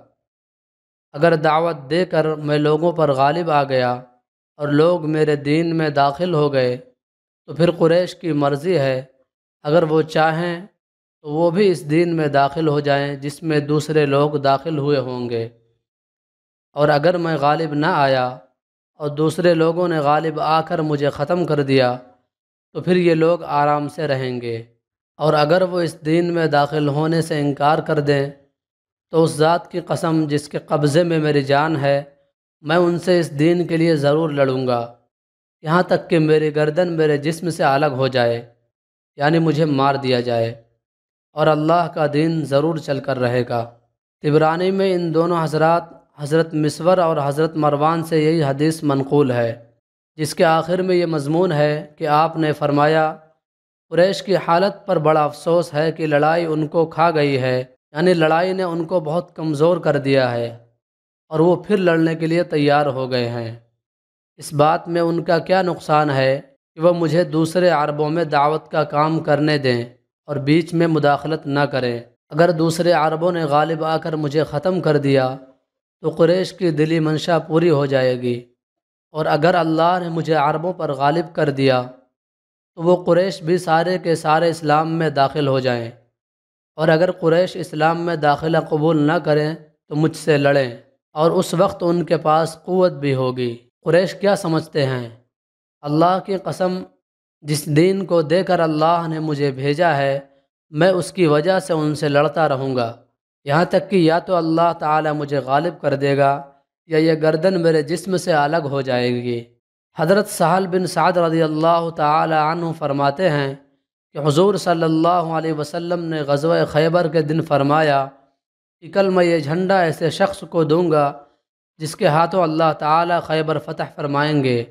اگر دعوت دے کر میں لوگوں پر غالب آ گیا اور لوگ میرے دین میں داخل ہو گئے تو پھر قریش کی مرضی ہے، اگر وہ چاہیں تو وہ بھی اس دین میں داخل ہو جائیں جس میں دوسرے لوگ داخل ہوئے ہوں گے، اور اگر میں غالب نہ آیا اور دوسرے لوگوں نے غالب آ کر مجھے ختم کر دیا تو پھر یہ لوگ آرام سے رہیں گے، اور اگر وہ اس دین میں داخل ہونے سے انکار کر دیں تو اس ذات کی قسم جس کے قبضے میں میری جان ہے، میں ان سے اس دین کے لیے ضرور لڑوں گا، یہاں تک کہ میری گردن میرے جسم سے الگ ہو جائے، یعنی مجھے مار دیا جائے، اور اللہ کا دین ضرور چل کر رہے گا۔ طبرانی میں ان دونوں حضرات حضرت مسور اور حضرت مروان سے یہی حدیث منقول ہے، جس کے آخر میں یہ مضمون ہے کہ آپ نے فرمایا، قریش کی حالت پر بڑا افسوس ہے کہ لڑائی ان کو کھا گئی ہے، یعنی لڑائی نے ان کو بہت کمزور کر دیا ہے اور وہ پھر لڑنے کے لیے تیار ہو گئے ہیں۔ اس بات میں ان کا کیا نقصان ہے کہ وہ مجھے دوسرے عربوں میں دعوت کا کام کرنے دیں اور بیچ میں مداخلت نہ کریں۔ اگر دوسرے عربوں نے غالب آ کر مجھے ختم کر دیا تو قریش کی دلی منشا پوری ہو جائے گی، اور اگر اللہ نے مجھے عربوں پر غالب کر دیا تو وہ قریش بھی سارے کے سارے اسلام میں داخل ہو جائیں، اور اگر قریش اسلام میں داخلہ قبول نہ کریں تو مجھ سے لڑیں، اور اس وقت ان کے پاس قوت بھی ہوگی۔ قریش کیا سمجھتے ہیں؟ اللہ کی قسم، جس دین کو دے کر اللہ نے مجھے بھیجا ہے، میں اس کی وجہ سے ان سے لڑتا رہوں گا، یہاں تک کہ یا تو اللہ تعالی مجھے غالب کر دے گا یا یہ گردن میرے جسم سے الگ ہو جائے گی۔ حضرت سہل بن سعد رضی اللہ تعالی عنہ فرماتے ہیں کہ حضور صلی اللہ علیہ وسلم نے غزوہ خیبر کے دن فرمایا کہ کل میں یہ جھنڈا ایسے شخص کو دوں گا جس کے ہاتھوں اللہ تعالی خیبر فتح فرمائیں گے،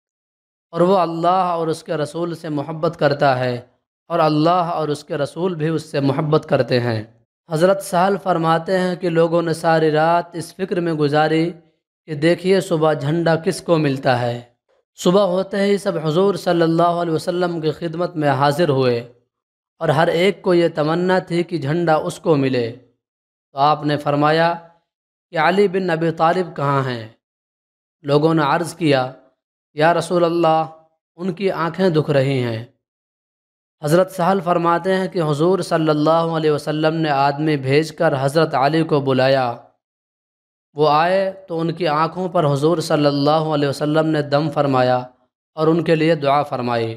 اور وہ اللہ اور اس کے رسول سے محبت کرتا ہے، اور اللہ اور اس کے رسول بھی اس سے محبت کرتے ہیں۔ حضرت سہل فرماتے ہیں کہ لوگوں نے ساری رات اس فکر میں گزاری کہ دیکھیے صبح جھنڈا کس کو ملتا ہے۔ صبح ہوتے ہی سب حضور صلی اللہ علیہ وسلم کی خدمت میں حاضر ہوئے، اور ہر ایک کو یہ تمنا تھی کہ جھنڈا اس کو ملے۔ تو آپ نے فرمایا کہ علی بن ابی طالب کہاں ہیں؟ لوگوں نے عرض کیا، یا رسول اللہ، ان کی آنکھیں دکھ رہی ہیں۔ حضرت سہل فرماتے ہیں کہ حضور صلی اللہ علیہ وسلم نے آدمی بھیج کر حضرت علی کو بلایا۔ وہ آئے تو ان کی آنکھوں پر حضور صلی اللہ علیہ وسلم نے دم فرمایا اور ان کے لیے دعا فرمائی۔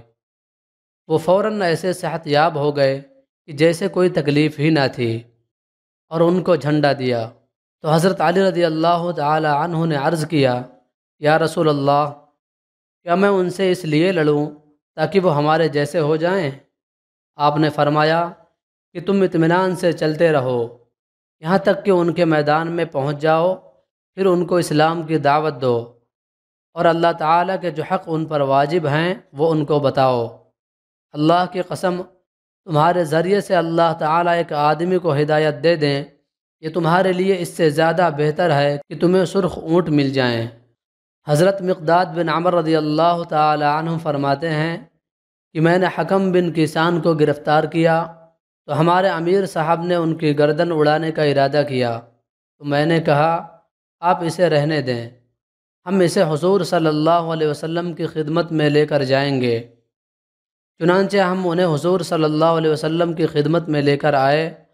وہ فوراً ایسے صحت یاب ہو گئے کہ جیسے کوئی تکلیف ہی نہ تھی، اور ان کو جھنڈا دیا۔ تو حضرت علی رضی اللہ تعالی عنہ نے عرض کیا، یا رسول اللہ، کیا میں ان سے اس لیے لڑوں تاکہ وہ ہمارے جیسے ہو جائیں؟ آپ نے فرمایا کہ تم اطمینان سے چلتے رہو یہاں تک کہ ان کے میدان میں پہنچ جاؤ، پھر ان کو اسلام کی دعوت دو، اور اللہ تعالیٰ کے جو حق ان پر واجب ہیں وہ ان کو بتاؤ۔ اللہ کی قسم، تمہارے ذریعے سے اللہ تعالیٰ ایک آدمی کو ہدایت دے دیں، یہ تمہارے لیے اس سے زیادہ بہتر ہے کہ تمہیں سرخ اونٹ مل جائیں۔ حضرت مقداد بن عمر رضی اللہ تعالی عنہ فرماتے ہیں کہ میں نے حکم بن کیسان کو گرفتار کیا تو ہمارے امیر صاحب نے ان کی گردن اڑانے کا ارادہ کیا، تو میں نے کہا آپ اسے رہنے دیں، ہم اسے حضور صلی اللہ علیہ وسلم کی خدمت میں لے کر جائیں گے۔ چنانچہ ہم انہیں حضور صلی اللہ علیہ وسلم کی خدمت میں لے کر آئے۔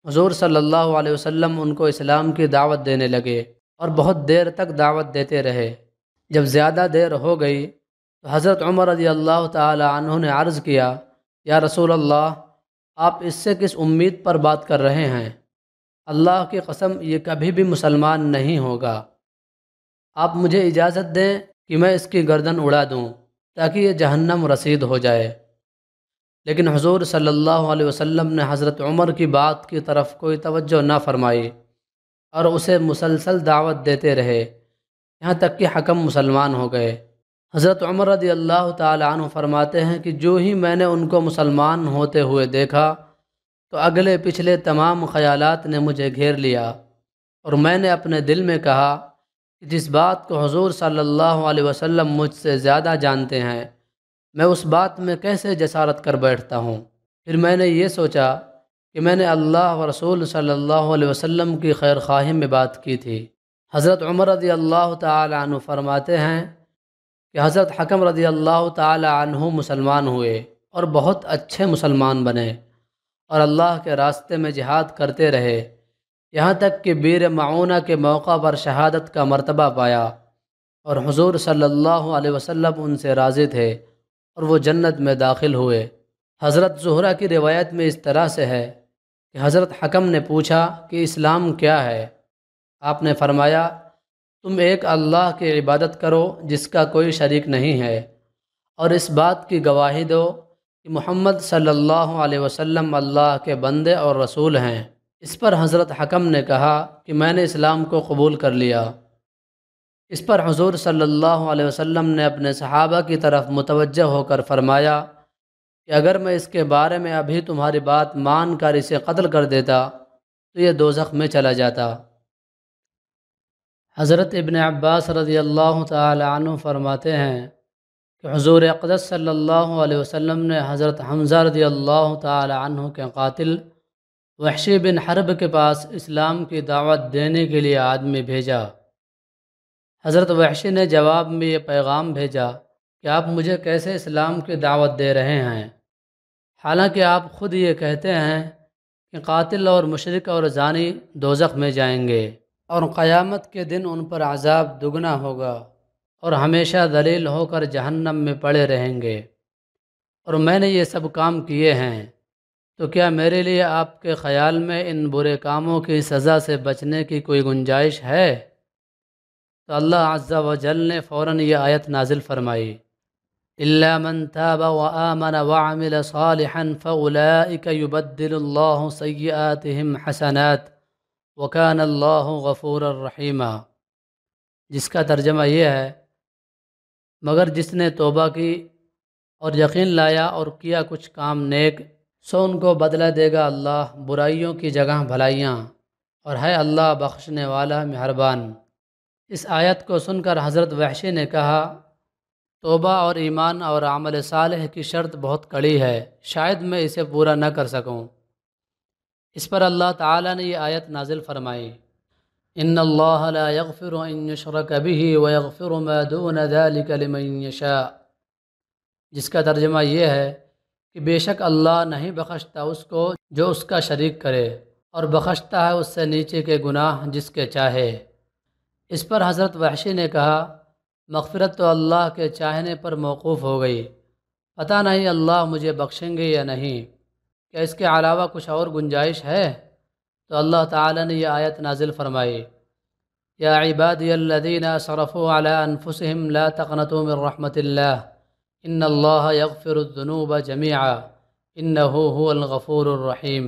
حضور صلی اللہ علیہ وسلم ان کو اسلام کی دعوت دینے لگے اور بہت دیر تک دعوت دیتے رہے۔ جب زیادہ دیر ہو گئی تو حضرت عمر رضی اللہ تعالی عنہ نے عرض کیا، یا رسول اللہ، آپ اس سے کس امید پر بات کر رہے ہیں؟ اللہ کی قسم یہ کبھی بھی مسلمان نہیں ہوگا۔ آپ مجھے اجازت دیں کہ میں اس کی گردن اڑا دوں تاکہ یہ جہنم رسید ہو جائے۔ لیکن حضور صلی اللہ علیہ وسلم نے حضرت عمر کی بات کی طرف کوئی توجہ نہ فرمائی اور اسے مسلسل دعوت دیتے رہے، یہاں تک کہ حکم مسلمان ہو گئے۔ حضرت عمر رضی اللہ تعالی عنہ فرماتے ہیں کہ جو ہی میں نے ان کو مسلمان ہوتے ہوئے دیکھا تو اگلے پچھلے تمام خیالات نے مجھے گھیر لیا، اور میں نے اپنے دل میں کہا کہ جس بات کو حضور صلی اللہ علیہ وسلم مجھ سے زیادہ جانتے ہیں، میں اس بات میں کیسے جسارت کر بیٹھتا ہوں۔ پھر میں نے یہ سوچا کہ میں نے اللہ و رسول صلی اللہ علیہ وسلم کی خیر خواہی میں بات کی تھی۔ حضرت عمر رضی اللہ تعالی عنہ فرماتے ہیں کہ حضرت حکم رضی اللہ تعالی عنہ مسلمان ہوئے اور بہت اچھے مسلمان بنے اور اللہ کے راستے میں جہاد کرتے رہے، یہاں تک کہ بیر معونہ کے موقع پر شہادت کا مرتبہ پایا، اور حضور صلی اللہ علیہ وسلم ان سے راضی تھے اور وہ جنت میں داخل ہوئے۔ حضرت زہرہ کی روایت میں اس طرح سے ہے کہ حضرت حکم نے پوچھا کہ اسلام کیا ہے؟ آپ نے فرمایا، تم ایک اللہ کی عبادت کرو جس کا کوئی شریک نہیں ہے، اور اس بات کی گواہی دو کہ محمد صلی اللہ علیہ وسلم اللہ کے بندے اور رسول ہیں۔ اس پر حضرت حکم نے کہا کہ میں نے اسلام کو قبول کر لیا۔ اس پر حضور صلی اللہ علیہ وسلم نے اپنے صحابہ کی طرف متوجہ ہو کر فرمایا کہ اگر میں اس کے بارے میں ابھی تمہاری بات مان کر اسے قتل کر دیتا تو یہ دوزخ میں چلا جاتا۔ حضرت ابن عباس رضی اللہ تعالی عنہ فرماتے ہیں کہ حضور اقدس صلی اللہ علیہ وسلم نے حضرت حمزہ رضی اللہ تعالی عنہ کے قاتل وحشی بن حرب کے پاس اسلام کی دعوت دینے کے لیے آدمی بھیجا۔ حضرت وحشی نے جواب میں یہ پیغام بھیجا کہ آپ مجھے کیسے اسلام کی دعوت دے رہے ہیں، حالانکہ آپ خود یہ کہتے ہیں کہ قاتل اور مشرک اور زانی دوزخ میں جائیں گے اور قیامت کے دن ان پر عذاب دگنا ہوگا اور ہمیشہ ذلیل ہو کر جہنم میں پڑے رہیں گے، اور میں نے یہ سب کام کیے ہیں، تو کیا میرے لیے آپ کے خیال میں ان برے کاموں کی سزا سے بچنے کی کوئی گنجائش ہے؟ تو اللہ عز و جل نے فوراً یہ آیت نازل فرمائی، إِلَّا مَن تَابَ وَآمَنَ وَعَمِلَ صَالِحًا فَأُولَئِكَ يُبَدِّلُ اللَّهُ سَيِّئَاتِهِمْ حَسَنَاتٍ وَكَانَ اللَّهُ غَفُورًا رَحِيمًا۔ جس کا ترجمہ یہ ہے، مگر جس نے توبہ کی اور یقین لایا اور کیا کچھ کام نیک، سو ان کو بدلہ دے گا اللہ برائیوں کی جگہ بھلائیاں، اور ہے اللہ بخشنے والا مہربان۔ اس آیت کو سن کر حضرت وحشی نے کہا، توبہ اور ایمان اور عمل صالح کی شرط بہت کڑی ہے، شاید میں اسے پورا نہ کر سکوں۔ اس پر اللہ تعالیٰ نے یہ آیت نازل فرمائی، ان اللہ لا یغفر ان یشرک بہ ویغفر ما دون ذلک لمن یشاء۔ جس کا ترجمہ یہ ہے کہ بے شک اللہ نہیں بخشتا اس کو جو اس کا شریک کرے، اور بخشتا ہے اس سے نیچے کے گناہ جس کے چاہے۔ اس پر حضرت وحشی نے کہا، مغفرت تو اللہ کے چاہنے پر موقوف ہو گئی، پتہ نہیں اللہ مجھے بخشیں گے یا نہیں، کیا اس کے علاوہ کچھ اور گنجائش ہے؟ تو اللہ تعالیٰ نے یہ آیت نازل فرمائی، یا عبادی الذین اسرفوا علی انفسہم لا تقنطوا من رحمت اللہ ان اللہ یغفر الذنوب جمیعا انہ هو الغفور الرحیم۔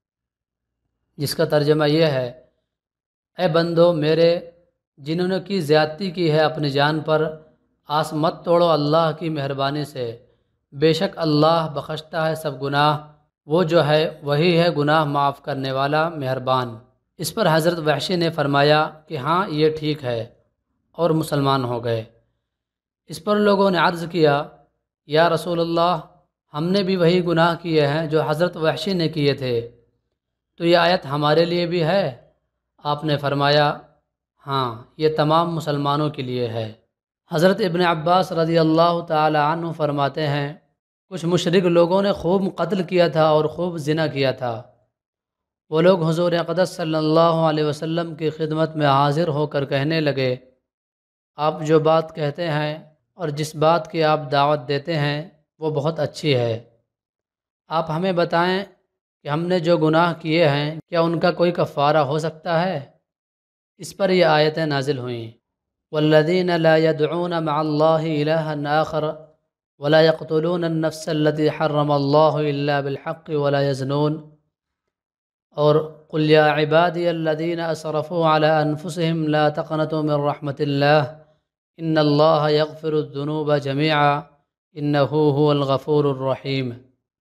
جس کا ترجمہ یہ ہے، اے بندو میرے جنہوں نے کی زیادتی کی ہے اپنی جان پر، آس مت توڑو اللہ کی مہربانی سے، بے شک اللہ بخشتا ہے سب گناہ، وہ جو ہے وہی ہے گناہ معاف کرنے والا مہربان۔ اس پر حضرت وحشی نے فرمایا کہ ہاں یہ ٹھیک ہے، اور مسلمان ہو گئے۔ اس پر لوگوں نے عرض کیا، یا رسول اللہ، ہم نے بھی وہی گناہ کیے ہیں جو حضرت وحشی نے کیے تھے، تو یہ آیت ہمارے لیے بھی ہے؟ آپ نے فرمایا، ہاں یہ تمام مسلمانوں کے لیے ہے۔ حضرت ابن عباس رضی اللہ تعالی عنہ فرماتے ہیں، کچھ مشرک لوگوں نے خوب قتل کیا تھا اور خوب زنا کیا تھا، وہ لوگ حضور اقدس صلی اللہ علیہ وسلم کی خدمت میں حاضر ہو کر کہنے لگے، آپ جو بات کہتے ہیں اور جس بات کی آپ دعوت دیتے ہیں وہ بہت اچھی ہے۔ آپ ہمیں بتائیں کہ ہم نے جو گناہ کیے ہیں کیا ان کا کوئی کفارہ ہو سکتا ہے؟ اس پر یہ آیتیں نازل ہوئیں، والذین لا يدعون مع اللہ الہا آخر ولا يقتلون النفس التي حرم اللہ الا بالحق ولا يزنون، اور قل یا عبادی الذین اسرفوا علی انفسهم لا تقنطوا من رحمت اللہ ان اللہ یغفر الذنوب جميعا انہ هو الغفور الرحیم۔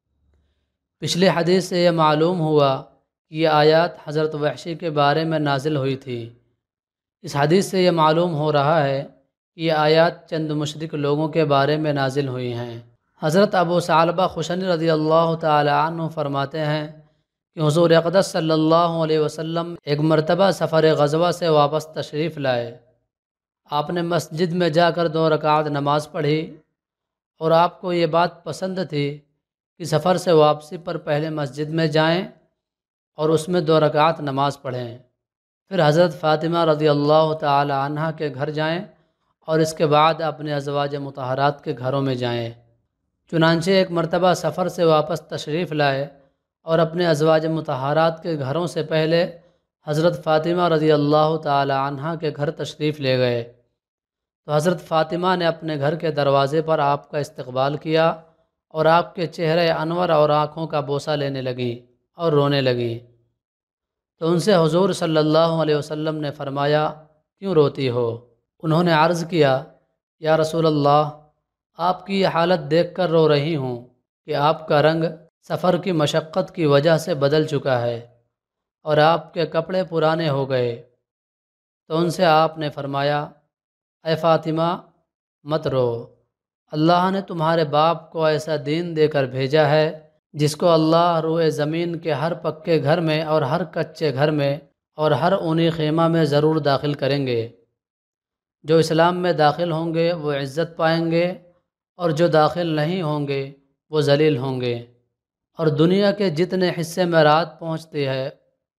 پچھلی حدیث سے یہ معلوم ہوا کہ یہ آیات حضرت وحشی کے بارے میں نازل ہوئی تھی۔ اس حدیث سے یہ معلوم ہو رہا ہے کہ یہ آیات چند مشرک لوگوں کے بارے میں نازل ہوئی ہیں۔ حضرت ابو ثعلبہ خشنی رضی اللہ تعالی عنہ فرماتے ہیں کہ حضور اقدس صلی اللہ علیہ وسلم ایک مرتبہ سفر غزوہ سے واپس تشریف لائے۔ آپ نے مسجد میں جا کر دو رکعت نماز پڑھی اور آپ کو یہ بات پسند تھی کہ سفر سے واپسی پر پہلے مسجد میں جائیں اور اس میں دو رکعت نماز پڑھیں، پھر حضرت فاطمہ رضی اللہ تعالی عنہ کے گھر جائیں اور اس کے بعد اپنے ازواج مطہرات کے گھروں میں جائیں۔ چنانچہ ایک مرتبہ سفر سے واپس تشریف لائے اور اپنے ازواج مطہرات کے گھروں سے پہلے حضرت فاطمہ رضی اللہ تعالی عنہ کے گھر تشریف لے گئے تو حضرت فاطمہ نے اپنے گھر کے دروازے پر آپ کا استقبال کیا اور آپ کے چہرے انور اور آنکھوں کا بوسہ لینے لگیں اور رونے لگیں۔ تو ان سے حضور صلی اللہ علیہ وسلم نے فرمایا، کیوں روتی ہو؟ انہوں نے عرض کیا، یا رسول اللہ، آپ کی یہ حالت دیکھ کر رو رہی ہوں کہ آپ کا رنگ سفر کی مشقت کی وجہ سے بدل چکا ہے اور آپ کے کپڑے پرانے ہو گئے۔ تو ان سے آپ نے فرمایا، اے فاطمہ مت رو، اللہ نے تمہارے باپ کو ایسا دین دے کر بھیجا ہے جس کو اللہ روئے زمین کے ہر پکے گھر میں اور ہر کچے گھر میں اور ہر اونی خیمہ میں ضرور داخل کریں گے۔ جو اسلام میں داخل ہوں گے وہ عزت پائیں گے اور جو داخل نہیں ہوں گے وہ ذلیل ہوں گے، اور دنیا کے جتنے حصے میں رات پہنچتی ہے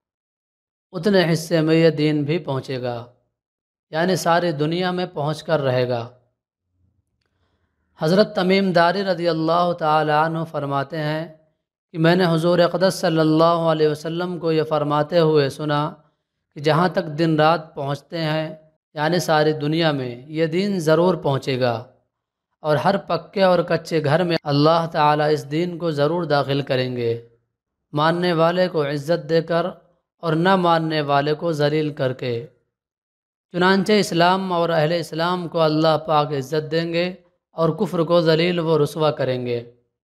اتنے حصے میں یہ دین بھی پہنچے گا، یعنی ساری دنیا میں پہنچ کر رہے گا۔ حضرت تمیم داری رضی اللہ تعالی عنہ فرماتے ہیں کہ میں نے حضور اقدس صلی اللہ علیہ وسلم کو یہ فرماتے ہوئے سنا کہ جہاں تک دن رات پہنچتے ہیں یعنی ساری دنیا میں یہ دین ضرور پہنچے گا، اور ہر پکے اور کچے گھر میں اللہ تعالیٰ اس دین کو ضرور داخل کریں گے، ماننے والے کو عزت دے کر اور نہ ماننے والے کو ذلیل کر کے۔ چنانچہ اسلام اور اہل اسلام کو اللہ پاک عزت دیں گے اور کفر کو ذلیل و رسوا کریں گے۔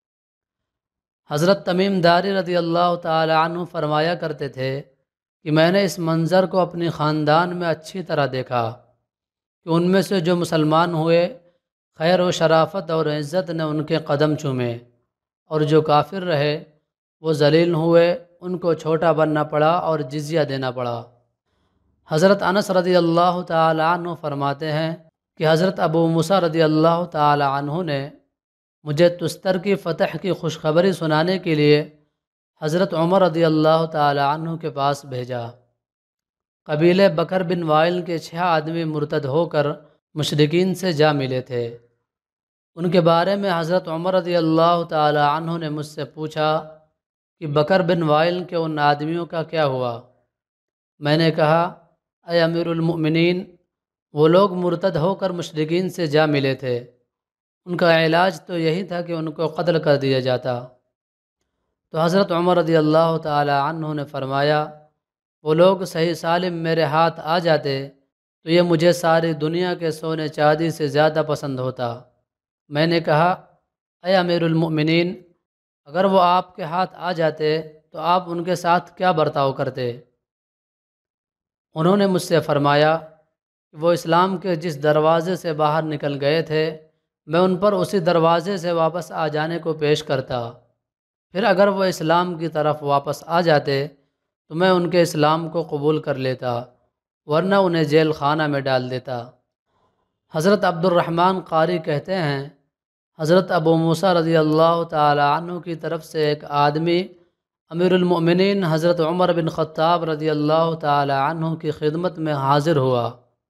حضرت تمیم داری رضی اللہ تعالی عنہ فرمایا کرتے تھے کہ میں نے اس منظر کو اپنی خاندان میں اچھی طرح دیکھا کہ ان میں سے جو مسلمان ہوئے خیر و شرافت اور عزت نے ان کے قدم چومے، اور جو کافر رہے وہ ذلیل ہوئے، ان کو چھوٹا بننا پڑا اور جزیہ دینا پڑا۔ حضرت انس رضی اللہ تعالی عنہ فرماتے ہیں کہ حضرت ابو موسیٰ رضی اللہ تعالی عنہ نے مجھے تستر کی فتح کی خوشخبری سنانے کے لیے حضرت عمر رضی اللہ تعالی عنہ کے پاس بھیجا۔ قبیلے بکر بن وائل کے چھ آدمی مرتد ہو کر مشرکین سے جا ملے تھے۔ ان کے بارے میں حضرت عمر رضی اللہ تعالی عنہ نے مجھ سے پوچھا کہ بکر بن وائل کے ان آدمیوں کا کیا ہوا؟ میں نے کہا، اے امیر المؤمنین، وہ لوگ مرتد ہو کر مشرکین سے جا ملے تھے، ان کا علاج تو یہی تھا کہ ان کو قتل کر دیا جاتا۔ تو حضرت عمر رضی اللہ تعالی عنہ نے فرمایا، وہ لوگ صحیح سالم میرے ہاتھ آ جاتے تو یہ مجھے ساری دنیا کے سونے چاندی سے زیادہ پسند ہوتا۔ میں نے کہا، اے امیر المؤمنین، اگر وہ آپ کے ہاتھ آ جاتے تو آپ ان کے ساتھ کیا برتاؤ کرتے؟ انہوں نے مجھ سے فرمایا کہ وہ اسلام کے جس دروازے سے باہر نکل گئے تھے میں ان پر اسی دروازے سے واپس آ جانے کو پیش کرتا، پھر اگر وہ اسلام کی طرف واپس آ جاتے تو میں ان کے اسلام کو قبول کر لیتا، ورنہ انہیں جیل خانہ میں ڈال دیتا۔ حضرت عبد الرحمن قاری کہتے ہیں، حضرت ابو موسیٰ رضی اللہ تعالی عنہ کی طرف سے ایک آدمی امیر المؤمنین حضرت عمر بن خطاب رضی اللہ تعالی عنہ کی خدمت میں حاضر ہوا۔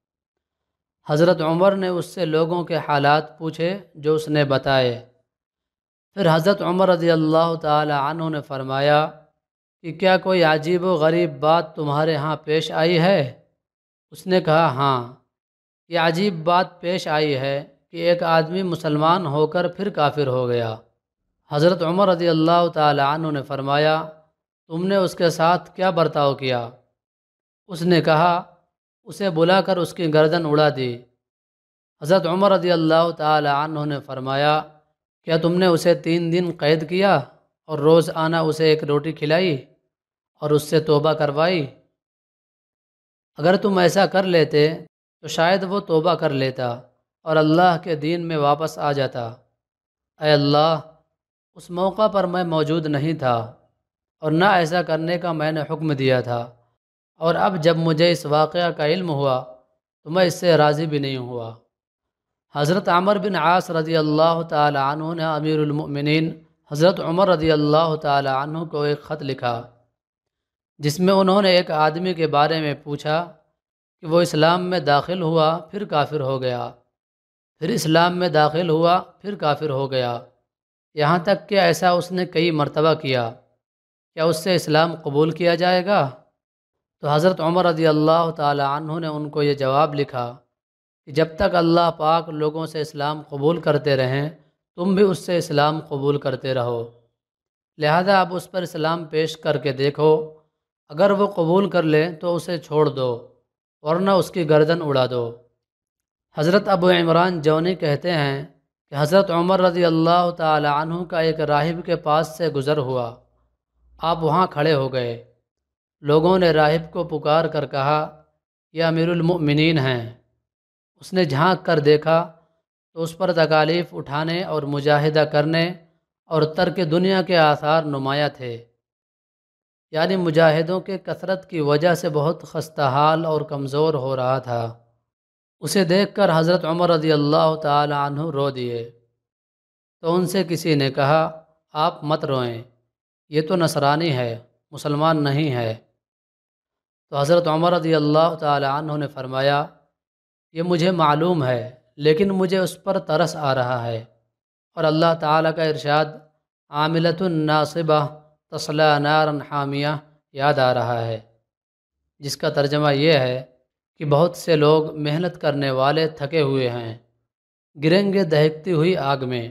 حضرت عمر نے اس سے لوگوں کے حالات پوچھے جو اس نے بتائے۔ پھر حضرت عمر رضی اللہ تعالی عنہ نے فرمایا کہ کیا کوئی عجیب و غریب بات تمہارے ہاں پیش آئی ہے؟ اس نے کہا ہاں، یہ عجیب بات پیش آئی ہے کہ ایک آدمی مسلمان ہو کر پھر کافر ہو گیا۔ حضرت عمر رضی اللہ تعالی عنہ نے فرمایا تم نے اس کے ساتھ کیا برتاؤ کیا؟ اس نے کہا اسے بلا کر اس کی گردن اڑا دی۔ حضرت عمر رضی اللہ تعالی عنہ نے فرمایا کیا تم نے اسے تین دن قید کیا اور روز آنا اسے ایک روٹی کھلائی اور اس سے توبہ کروائی؟ اگر تم ایسا کر لیتے تو شاید وہ توبہ کر لیتا اور اللہ کے دین میں واپس آ جاتا۔ اے اللہ، اس موقع پر میں موجود نہیں تھا اور نہ ایسا کرنے کا میں نے حکم دیا تھا، اور اب جب مجھے اس واقعہ کا علم ہوا تو میں اس سے راضی بھی نہیں ہوا۔ حضرت عمر بن عاص رضی اللہ تعالی عنہ نے امیر المؤمنین حضرت عمر رضی اللہ تعالی عنہ کو ایک خط لکھا جس میں انہوں نے ایک آدمی کے بارے میں پوچھا کہ وہ اسلام میں داخل ہوا پھر کافر ہو گیا، پھر اسلام میں داخل ہوا پھر کافر ہو گیا، یہاں تک کہ ایسا اس نے کئی مرتبہ کیا، کیا اس سے اسلام قبول کیا جائے گا؟ تو حضرت عمر رضی اللہ تعالی عنہ نے ان کو یہ جواب لکھا کہ جب تک اللہ پاک لوگوں سے اسلام قبول کرتے رہیں تم بھی اس سے اسلام قبول کرتے رہو، لہذا اب اس پر اسلام پیش کر کے دیکھو، اگر وہ قبول کر لے تو اسے چھوڑ دو ورنہ اس کی گردن اڑا دو۔ حضرت ابو عمران جونی کہتے ہیں کہ حضرت عمر رضی اللہ تعالی عنہ کا ایک راہب کے پاس سے گزر ہوا، آپ وہاں کھڑے ہو گئے، لوگوں نے راہب کو پکار کر کہا یہ امیر المؤمنین ہیں۔ اس نے جھانک کر دیکھا تو اس پر تکالیف اٹھانے اور مجاہدہ کرنے اور ترک دنیا کے آثار نمایاں تھے، یعنی مجاہدوں کے کثرت کی وجہ سے بہت خستہ حال اور کمزور ہو رہا تھا۔ اسے دیکھ کر حضرت عمر رضی اللہ تعالی عنہ رو دیے تو ان سے کسی نے کہا آپ مت روئیں، یہ تو نصرانی ہے، مسلمان نہیں ہے۔ تو حضرت عمر رضی اللہ تعالی عنہ نے فرمایا یہ مجھے معلوم ہے، لیکن مجھے اس پر ترس آ رہا ہے، اور اللہ تعالیٰ کا ارشاد عاملۃ ناصبہ تصلی نارا حامیہ یاد آ رہا ہے، جس کا ترجمہ یہ ہے کہ بہت سے لوگ محنت کرنے والے تھکے ہوئے ہیں، گریں گے دہکتی ہوئی آگ میں،